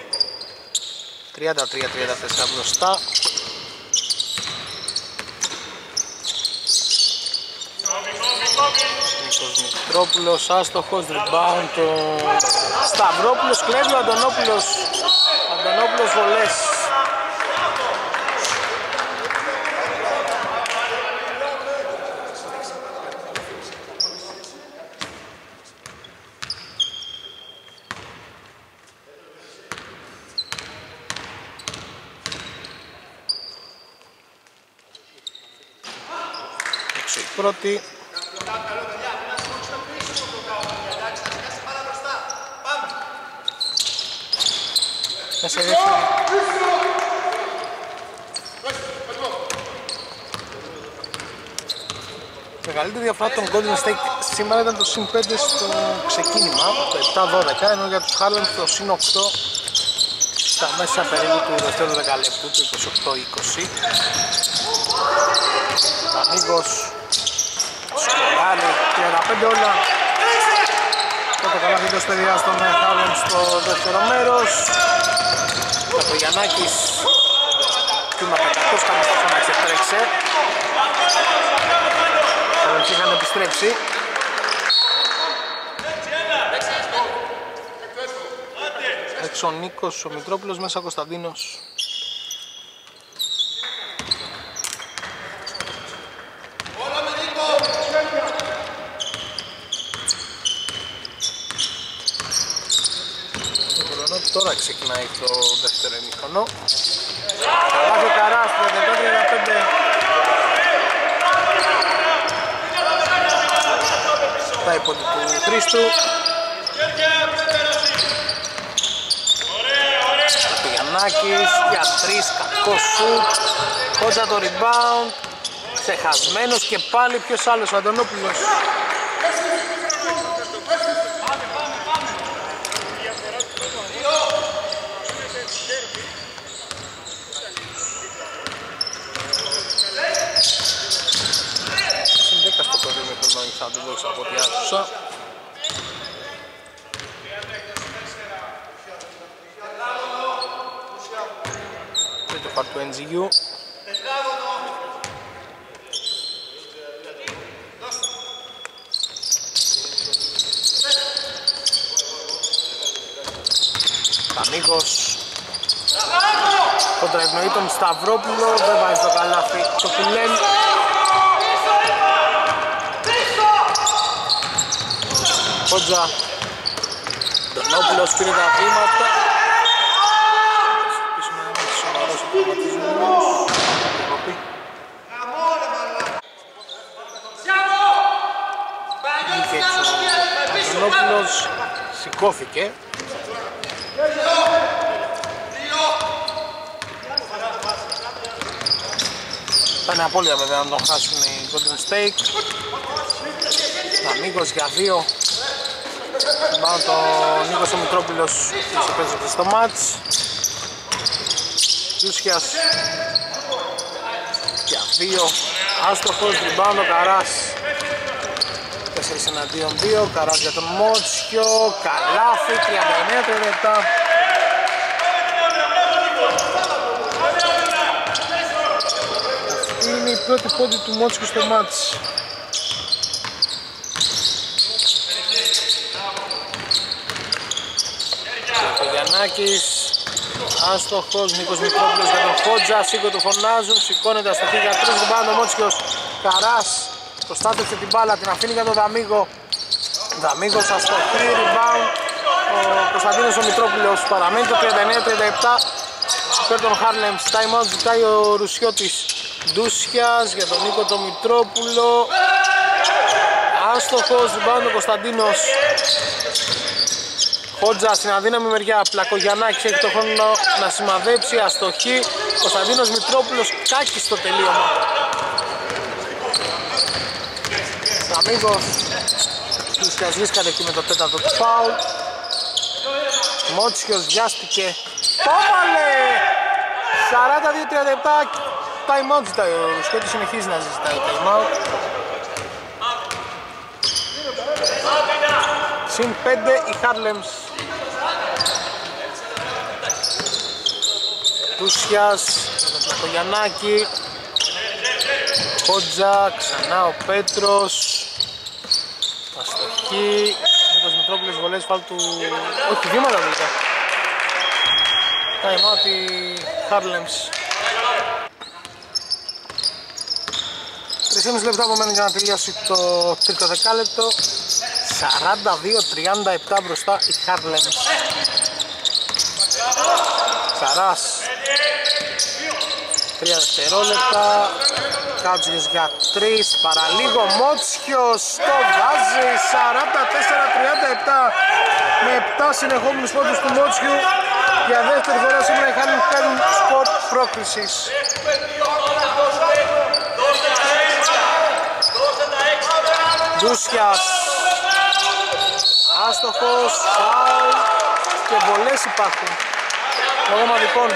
33-34 μπροστά. Νίκος Μητρόπουλος, άστοχος, rebound το Σταυρόπουλος, κλέβει ο Αντωνόπουλος. Αντωνόπουλος βολές. Έξω η πρώτη. Μέσα δεύτερη. Μεγαλύτερη διαφορά των Golden State σήμερα ήταν το συν 5 στο ξεκίνημα, το 7-12, ενώ για τους Harlems το συν 8 στα μέσα περίπου του δεύτερου δεκαλέπτου, του 28-20. Πανίγος, σκοράρει, 35 όλα. Πρώτο καλάθι του Στεριά στον Harlems στο δεύτερο μέρος. Κακογιαννάκης, κύματα κακός, κάποιος θα να ξεπρέξε. Harlems είχαν επιστρέψει. Έξω ο Νίκος, ο Μητρόπουλος, μέσα ο Κωνσταντίνος. Τώρα ξεκινάει το δεύτερο ημίχρονο. Καλάθι ο Καράς, 37-35. Τα υπόντι του Χρήστου. Πλακογιαννάκης για 3, κακό σουτ. Χότζα το rebound, ξεχασμένος και πάλι ποιος άλλος, ο Αντωνόπουλος. Συν 10 στο πρώτο ημίχρονο θα του δώσω από ό,τι άκουσα. Τρίτο φάρ του NGU. Πανίκος κόντρα ευνοεί τον Σταυρόπουλο, δεν βάζει το καλάθι το Κουλέν. Κόντζα Ντονόπουλος πήρε τα βήματα. Πίσουμε να μας σοβαρώσει ο τραυματισμούς. Βγήκε έξω ο Ντονόπουλος, σηκώθηκε. Θα είναι απώλεια βέβαια να τον χάσουν οι Golden State. Νίκος για 2. Πάνω το Νίκος ο Μητρόπουλος που παίζεται στο μάτς. Γιούσιας για 2. Άστοχος, rebound ο Καράς. 4 εναντίον 2. Καράς για τον Μότσιο. Καλάθι, 39-37. Είναι η πρώτη πόντη του Μότσιου στο μάτς. Γιαννάκης, άστοχος, Νίκος Μητρόπουλος για τον Χότζα, Σίκο του φωνάζουν, σηκώνεται αστοχή για 3, ριμπάουντ ο Μότσιος. Καράς προστάτευσε την μπάλα, την αφήνει για τον Δαμίγο. Δαμίγος αστοχή, rebound. Ο Κωνσταντίνος ο Μητρόπουλος παραμένει το 39-37 υπέρ των Harlems. Time out ζητάει ο Ρουσιώτης. Ντούσιας για τον Νίκο τον Μητρόπουλο. Άστοχος, rebound ο Κωνσταντίνος. Χότζα στην αδύναμη μεριά, Πλακογιαννάκης έχει το χρόνο να σημαδέψει, αστοχή. Κωνσταντίνος Μητρόπουλος, κάκης στο τελείωμα. Αμίγος, Ντούσιας βρίσκεται εκεί με το τέταρτο του φάουλ. Μότσιος βιάστηκε, το έβαλε! 42-37, time out ζητάει ο Ρουσκότης, συνεχίζει να ζητάει time out. Συν 5 οι Harlems. Ντούσιας με τον Πλακογιαννάκη. Χότζα, ξανά ο Πέτρος. Αστοχή. Νίκος Μητρόπουλος, βολές φάουλ του... όχι, βήματα βρήκα. Time out οι Harlems. 3,5 λεπτά απομένουν για να τελειώσει το τρίτο δεκάλεπτο. 42-37 μπροστά οι Harlems. Καράς 3 δευτερόλεπτα. Κάτσιες για 3, παραλίγο Μότσιος το βάζει. 44-37 με 7 συνεχόμενους πόντους του Μότσιου. Για δεύτερη φορά σήμερα οι Harlems παίρνουν σκορ πρόκρισης. Ντούσιας, άστοχος, φάουλ και βολές υπάρχουν. Λόγω ομαδικών.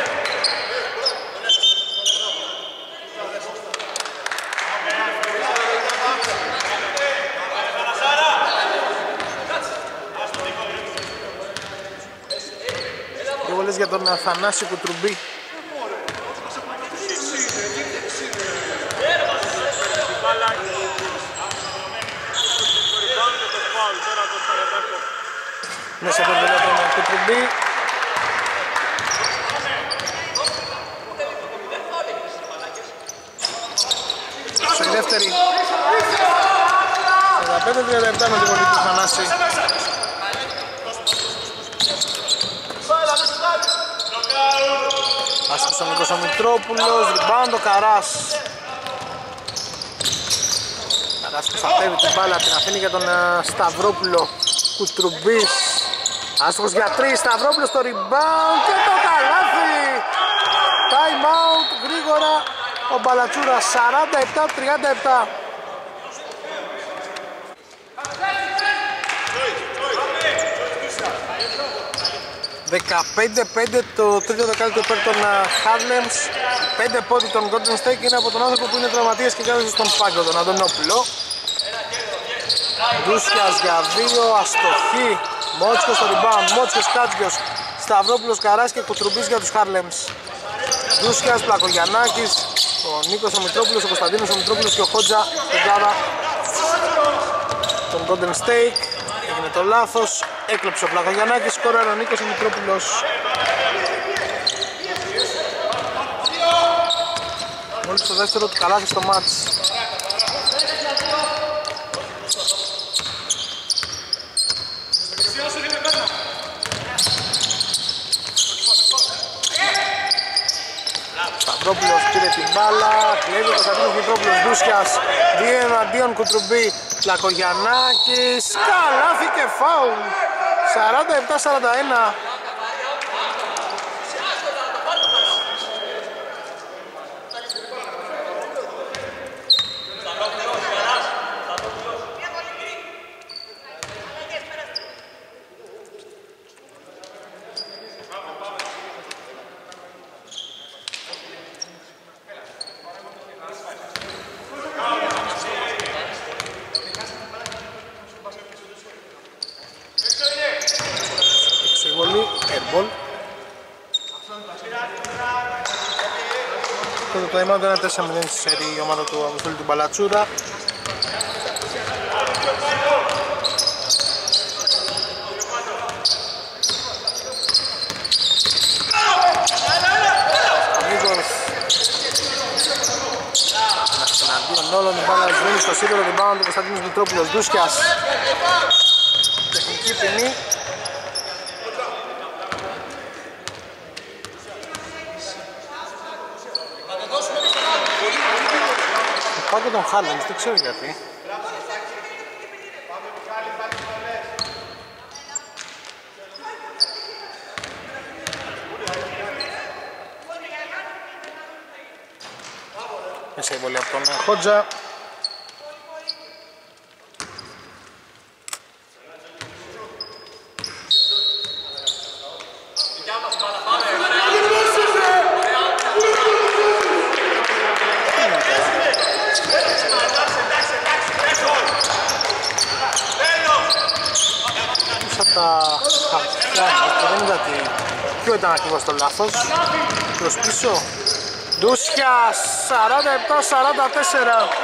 Και βολές για τον Αθανάση Κουτρουμπή. Μέσα από τον Κουτρουμπή. Σε δεύτερη 45-37 με την βολή του Θανάση. Άσχος ο Νίκος ο Μητρόπουλος, rebound ο Καράς. Καράς προστατεύει την μπάλα, την αφήνει για τον Σταυρόπουλο. Κουτρουμπής Άστοχος για 3, Σταυρόπουλος στο rebound και το καλάθι. Time out, γρήγορα ο Μπαλατσούρας, 47-37. 15-5 το τρίτο δεκάλεπτο υπέρ των Harlems. 5 πόντι των Golden State είναι από τον άνθρωπο που είναι τραυματίας και κάθεται στον πάγκο, τον Αντωνόπουλο. Ντούσιας για 2, αστοχή. Μότσικος στο rebound, Μότσικος Κάτσιος, Σταυρόπουλος Καράς και Κουτρουμπής για τους Harlems. Ντούσιας, Πλακογιαννάκης, ο Νίκος ο Μητρόπουλος, ο Κωνσταντίνος ο Μητρόπουλος και ο Χότζα πεντάδα των Golden State. Έγινε το λάθος, έκλεψε ο Πλακογιαννάκης, σκόραρε ο Νίκος ο Μητρόπουλος. Μόλις το δεύτερο του καλάθι στο μάτς. Σταυρόπουλος πήρε την μπάλα, κλέβει ο Κωνσταντίνος Μητρόπουλος, Ντούσιας, 2 εναντίον Κουτρουμπή, Πλακογιαννάκης, καλάθι και φάουλ, 47-41. Το time out είναι 4-0 στη σερί η ομάδα του Αποστόλη του Μπαλατσούρα. Νίκος εναντίον όλων, η μπάλα σβήνει στο σίδερο rebound του Κωνσταντίνος Μητρόπουλος. Ντούσκιας, τεχνική ποινή. Πάγκο τον Harlems, δεν ξέρω γιατί. Μέσα η βολή από τον Χότζα. Δεν είδα ποιο ήταν ακριβώς το λάθος. Προς πίσω Ντούσιας, 47-44.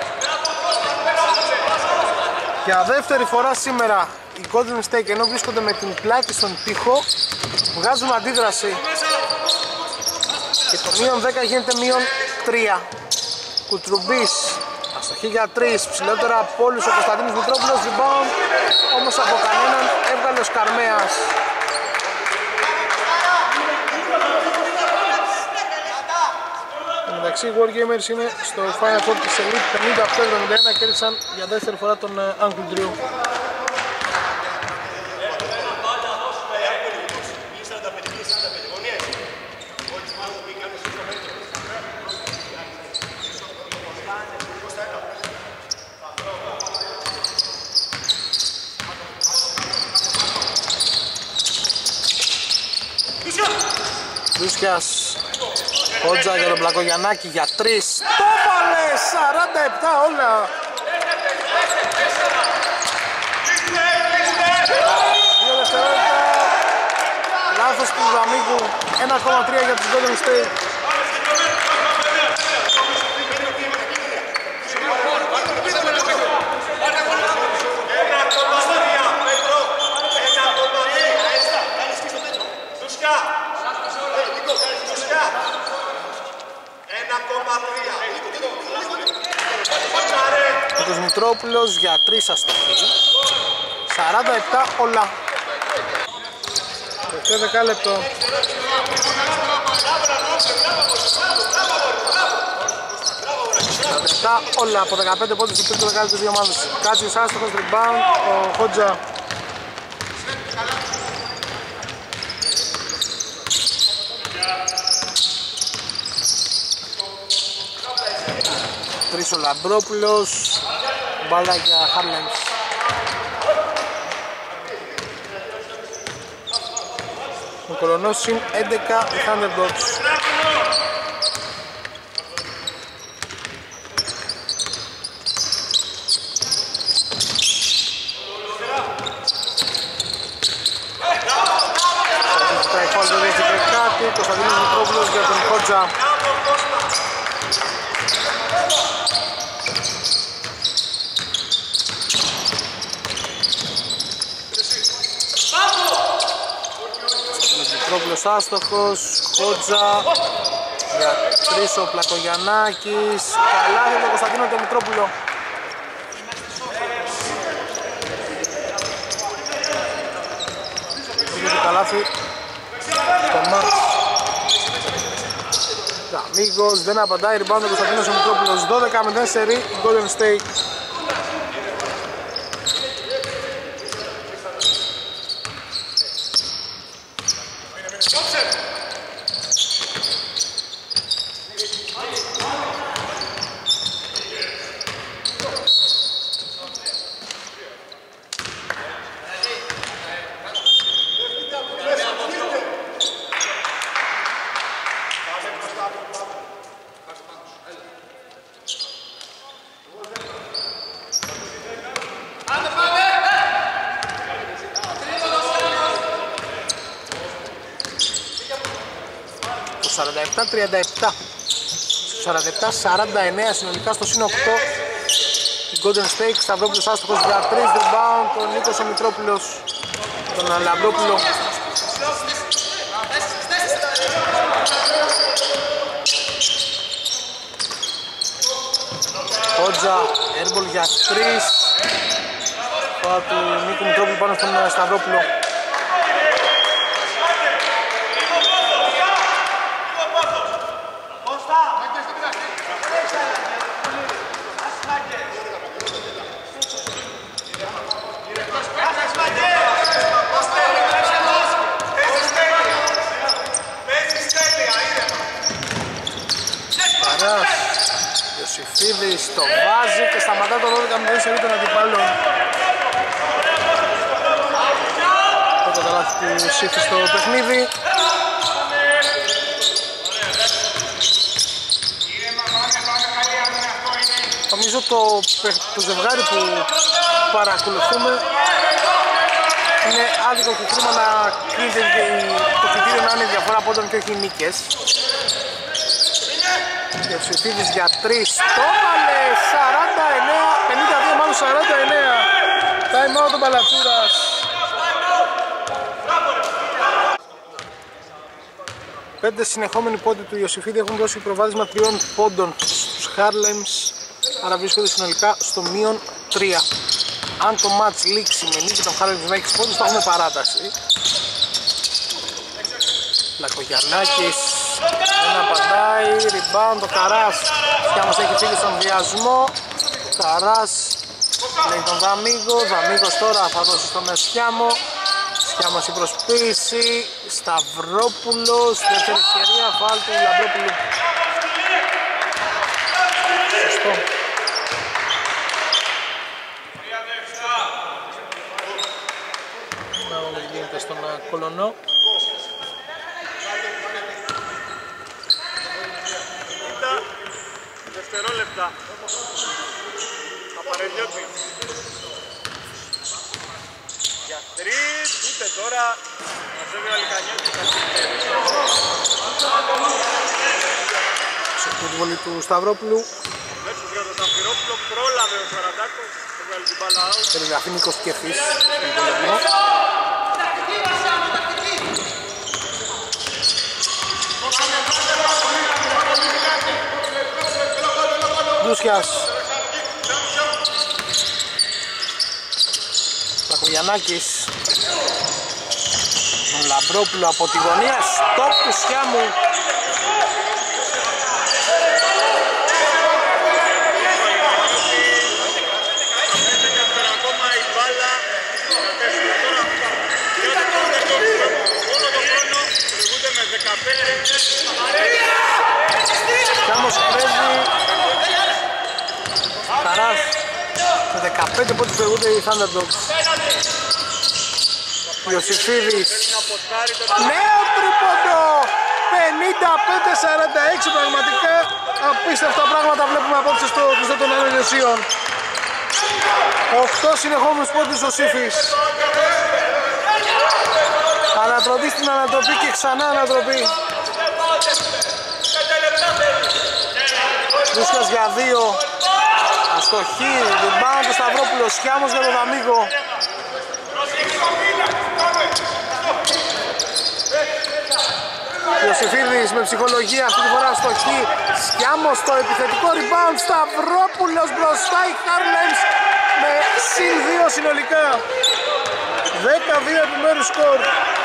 Για δεύτερη φορά σήμερα οι Golden State, ενώ βρίσκονται με την πλάτη στον τοίχο, βγάζουν αντίδραση και το μείον 10 γίνεται μείον 3. Κουτρουμπής, αστοχή για 3, ψηλότερα από όλους ο Κωνσταντίνος Μητρόπουλος, rebound όμως από κανέναν έβγαλε ο Σκαρμέας. Εντάξει, οι Wargamers είναι στο Final Four της Elite 58-71, κέρδισαν για δεύτερη φορά τον Uncle Drew. Ντούσκιας, Χότζα για τον Πλακογιαννάκη για 3. Το βάλε! 47 όλα! 2 δευτερόλεπτα. Λάθος του Ζαμίκου. 1,3 για τους Golden State. Ο Μητρόπουλος για 3 αστοχή. 47 όλα. Τελευταίο δεκάλεπτο. Όλα από 15 πόντους στο τρίτο δεκάλεπτο δύο ομάδες. Κάτσιος άστοχος, rebound, ο Χότζα. πίσω Λαμπρόπουλος, μπάλα για Harlems. Ο Κολονός συν 11 οι Thunderdogs. Κωνσταντίνος Μητρόπουλος για τον Χότζα. Κωνσταντίνος Μητρόπουλος άστοχος, Χότζα για τρεις ο Πλακογιαννάκης. Καλά για τον Κωνσταντίνο τον Μητρόπουλο. Το καλάθι το μάτς. Αμίγος δεν απαντάει, rebound ο Κωνσταντίνος ο Μητρόπουλος. 12-0 η Golden State. Το 47-37 47-49 συνολικά στο συν 8 η Golden State. Σταυρόπουλος άστοχος για 3 rebound, τον Νίκος ο Μητρόπουλος, τον Λαμπρόπουλο. Χότζα, airball για 3. Πάω του Νίκου Μητρόπουλου πάνω στον Σταυρόπουλο. Ιωσήφιδης το βάζει και σταματά το 12-0 σε των αντιπάλων. Το καταλάβει του Ιωσήφη στο παιχνίδι. Νομίζω το ζευγάρι που παρακολουθούμε είναι άδικο και κρίμα να κρίνεται το κριτήριο να είναι διαφορά από όταν και όχι οι νίκες. Και ο Ψηφίδης για 3 το βάλε 49, 52 μάλλον 49. Time out ο Μπαλατσούρας. Πέντε συνεχόμενοι πόντοι του Ιωσήφιδη έχουν δώσει προβάδισμα 3 πόντων στους Harlems, άρα βρίσκονται συνολικά στο μείον 3. Αν το match λήξει με νίκη των Harlems με 6 πόντους θα έχουμε παράταση. Λακογιαννάκης δεν απαντάει, rebound ο Καράς. Σκιάμος έχει φύγει στον βιασμό. Καράς λέει τον Δαμίγο, Δαμίγος τώρα θα δώσει στον Σκιάμο. Σκιάμος η προσποίηση, Σταυρόπουλος, δεύτερη ευκαιρία, φάουλ του Λαμπρόπουλου. Σωστό. Να δούμε τι γίνεται στον Κολονό. Δευτερόλεπτα. Απαρελιώτη. Για 3, ούτε τώρα. Μαζεύει ο Αλικανιώτης. Σε φούτβολη του Σταυρόπουλου. Μέσα για τον Σταυρόπουλο πρόλαβε ο Σαραντάκος. Έβγαλε την μπάλα out. Περιγραφή Νίκος Κεφής στον Κολονό. Ντούσιας. Πλακογιαννάκης. Τον Λαμπρόπουλο από τη γωνία. Στοπ του Σιάμου. Σιάμος κρέβει. Καράς με 15 πόντους προηγούνται οι Thunderdogs. Ιωσήφιδης, νέο τρίποντο, 55-46, πραγματικά απίστευτα πράγματα βλέπουμε απόψε στο κλειστό των Νέων Ιωσίων. 8 συνεχόμενους πόντους ο Σύφης. Ανατροπή στην ανατροπή και ξανά ανατροπή. Βρίσκας για 2. Αστοχή, rebound του Σταυρόπουλο, Σκιάμος για τον Δαμίγο. Ιωσήφιδης με ψυχολογία, αυτή τη φορά αστοχή. Σκιάμος στο επιθετικό rebound, Σταυρόπουλος μπροστά, η Harlems με συν 2 συνολικά. 12 επιμέρους σκορ.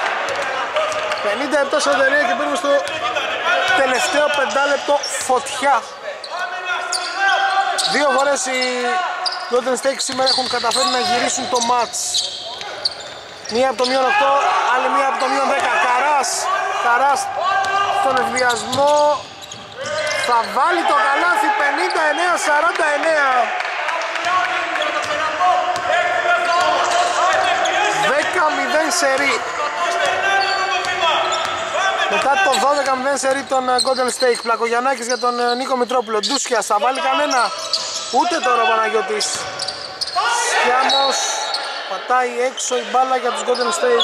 57-49 και παίρνουμε στο τελευταίο 5 λεπτό φωτιά. 2 φορές οι Golden State σήμερα έχουν καταφέρει να γυρίσουν το μάτς. Μία από το μείον 8, άλλη μία από το μείον 10. Καράς στον ευδιασμό θα βάλει το καλάθι, 59-49. 10-0 σερί. Μετά το 12-0 σερί των Golden State. Πλακογιαννάκης για τον Νίκο Μητρόπουλο. Ντούσιας, θα βάλει κανένα. Ούτε τώρα ο Παναγιώτης. Σκιάμος πατάει έξω η μπάλα για τους Golden State.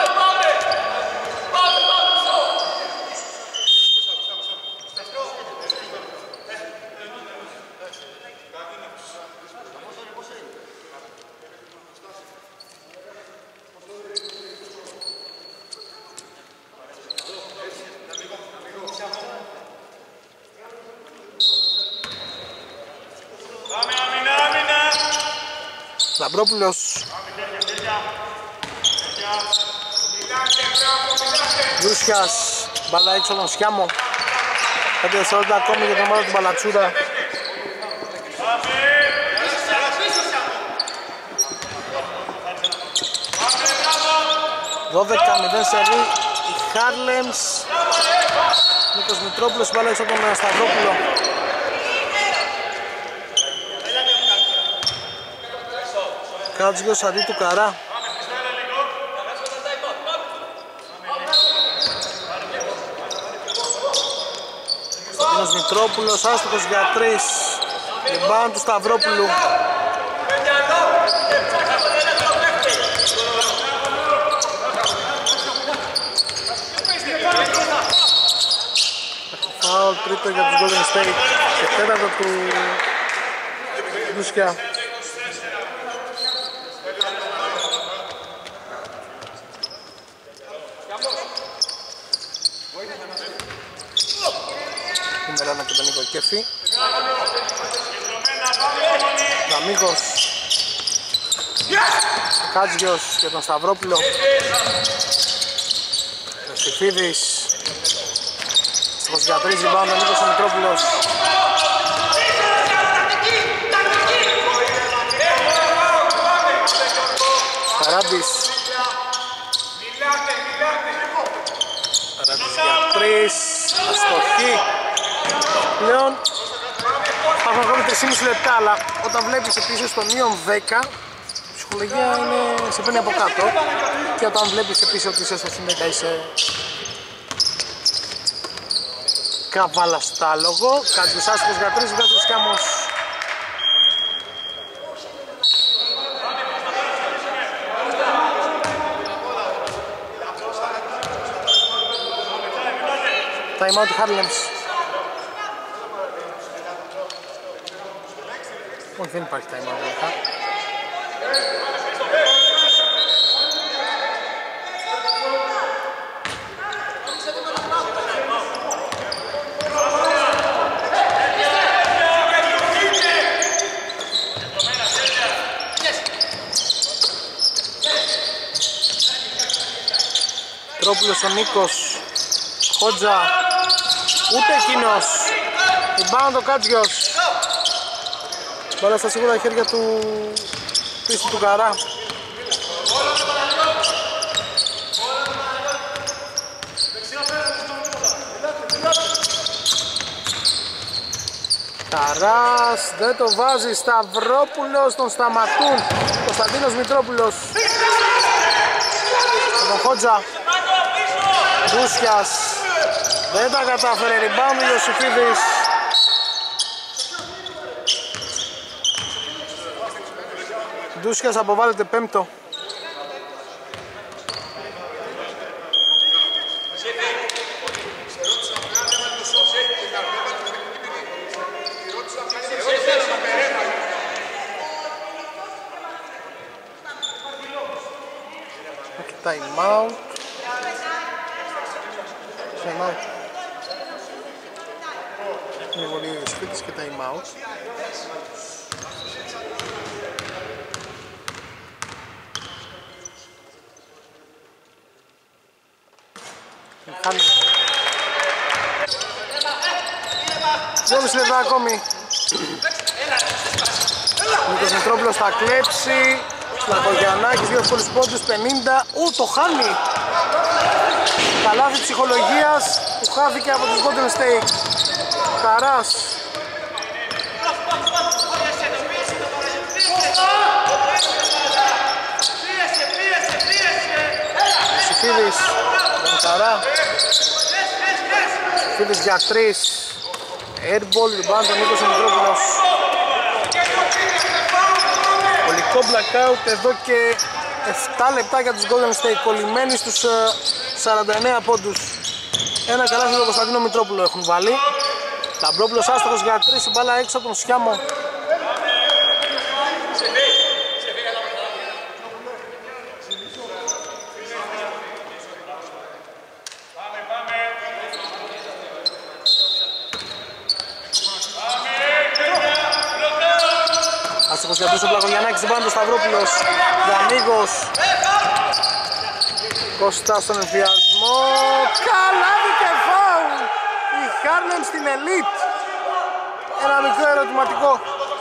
Λαμπρόπουλος. Δούσιας, μπάλα έξω τον Σκιάμο. 5 δευτερόλεπτα ακόμη για την ομάδα του Μπαλατσούρα. Δώδεκα 0 σερί οι Harlems. Νίκος Μητρόπουλος, μπάλα έξω τον Σταυρόπουλο. Κάτσγιος αντί του Καρά. Κωνσταντίνος Μητρόπουλος, άστοχος για 3. Rebound του Σταυρόπουλου. Φάουλ τρίτο για τους Golden State και τέταρτο του Δούσκια. Μελάνα και τον Νίκο Κέφη. Δαμίγος. Κάτσγιος και τον Σταυρόπουλο. Ιωσήφιδης. Στοχος για 3 rebound ο Νίκος ο Μητρόπουλος. Καράμπης. Καράμπης για 3. Αστοχή. Πλέον υπάρχουν ακόμη 3,5 λεπτά, αλλά όταν βλέπεις επίσης στο μείον 10 η ψυχολογία είναι, σε παίρνει από κάτω, και όταν βλέπεις επίσης ότι είσαι στο συνέχεια είσαι καβαλαστάλογο. Κάτσιος άσχος για 3, βγάζει ο Σκιάμος. Time out Harlems. Όχι, δεν υπάρχει time out τελικά. Τρόπουλος ο Νίκος. Χότζα. Ούτε εκείνος. Rebound ο Κάτσγιος. Μπάλα στα σίγουρα χέρια του πίστη του Καρά. Καράς, δεν το βάζει. Σταυρόπουλος, τον σταματούν. Κωνσταντίνος Μητρόπουλος. Τον Χότζα. Ντούσιας. Δεν τα κατάφερε. Rebound Ιωσήφιδης. Ντούσιας αποβάλλεται πέμπτο. Time out. Είναι πολύ σπίτης και time out. Δώμιση λεπτά ακόμη. Νίκος Μητρόπουλος θα κλέψει. Λακογιαννάκης, δύο εύκολους πόντους, 50. Το χάνει. Καλάθι ψυχολογίας που χάθηκε από τους Golden State. Καράς. Σιφίδης, τον Καρά. Σιφίδης για 3. Airball, rebound τον Νίκος Μητρόπουλος. Ολικό blackout εδώ και 7 λεπτά για τους Golden State, κολλημένοι στους 49 πόντους. Ένα καλάθι τον Κωνσταντίνο Μητρόπουλο έχουν βάλει. Λαμπρόπουλος άστοχος για 3, η μπάλα έξω από τον Σιάμο. Άστοχος για 3 ο Πλακογιαννάκης, την πάνω του Σταυρόπουλος. Γιαννίκος. Κώστα στον ενθιασμό. Καλάθι και φάουλ. Η Harlem στην Elite. Ένα μικρό ερωτηματικό.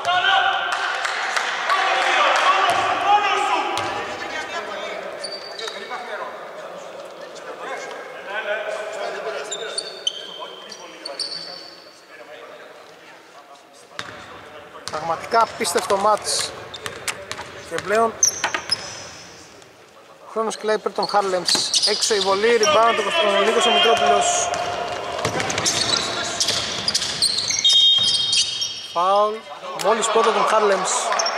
Πραγματικά απίστευτο μάτς. Και πλέον ο χρόνος κυλάει υπέρ των Harlems. Έξω η βολή, rebound ο Νίκος ο Μητρόπουλος. Φάουλ, μόλις πρώτο των Harlems.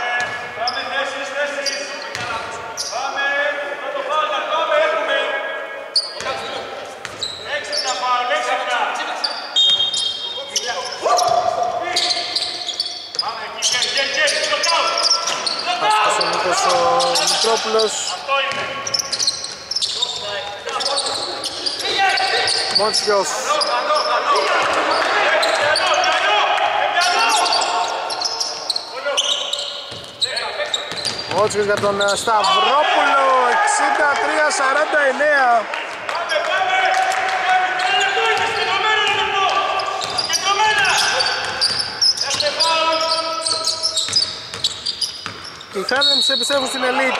Άστος ο Νίκος ο Μητρόπουλος. Μότσιος. Μότσιος για τον Σταυρόπουλο. 63-49. Οι Harlems επιστρέφουν στην Elite.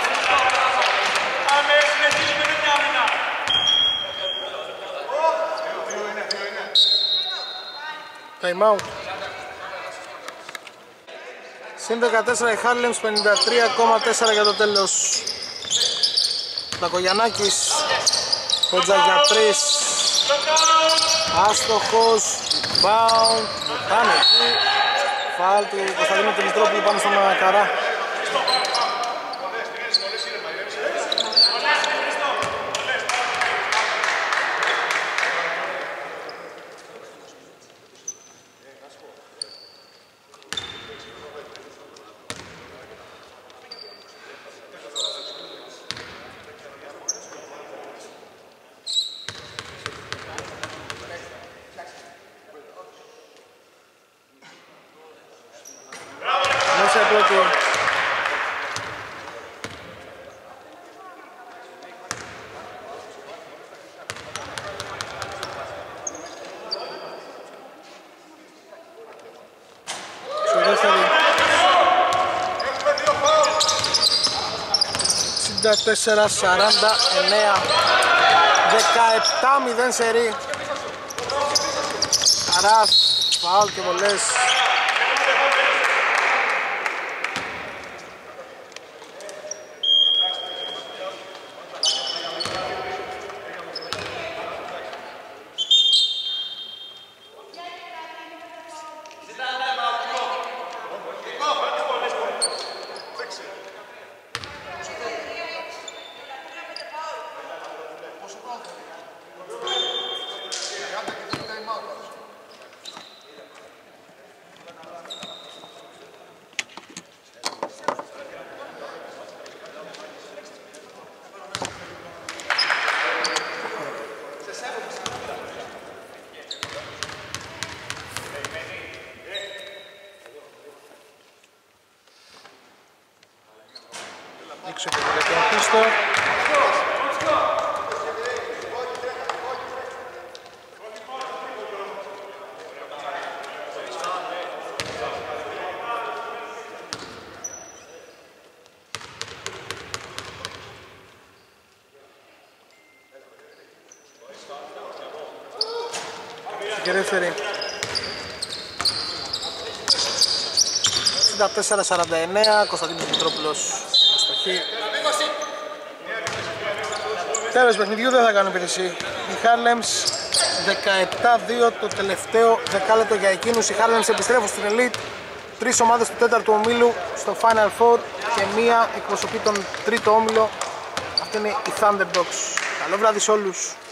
Time out. Συν 14 οι Harlems, 53,4 για το τέλος. Πλακογιαννάκης. Κότζα για 3. Άστοχος. Bound. Πάνε εκεί. Φάουλ του Κωνσταντίνου του Μητρόπουλου πάνω στον Καρά. ...4-49... 17-0 σερί. Καράς, φάουλ και βολές. και δεύτερη. 64-49, Κωνσταντίνος Μητρόπουλος αστοχή. Τέλος παιχνιδιού, δεν θα κάνω επίθεση. Οι Harlems 17-2 το τελευταίο δεκάλεπτο για εκείνους. Οι Harlems επιστρέφουν στην Elite. Τρεις ομάδες του τέταρτου ομίλου στο Final Four και μία εκπροσωπεί τον τρίτο όμιλο. Αυτή είναι η Thunderdogs. Καλό βράδυ σε όλους.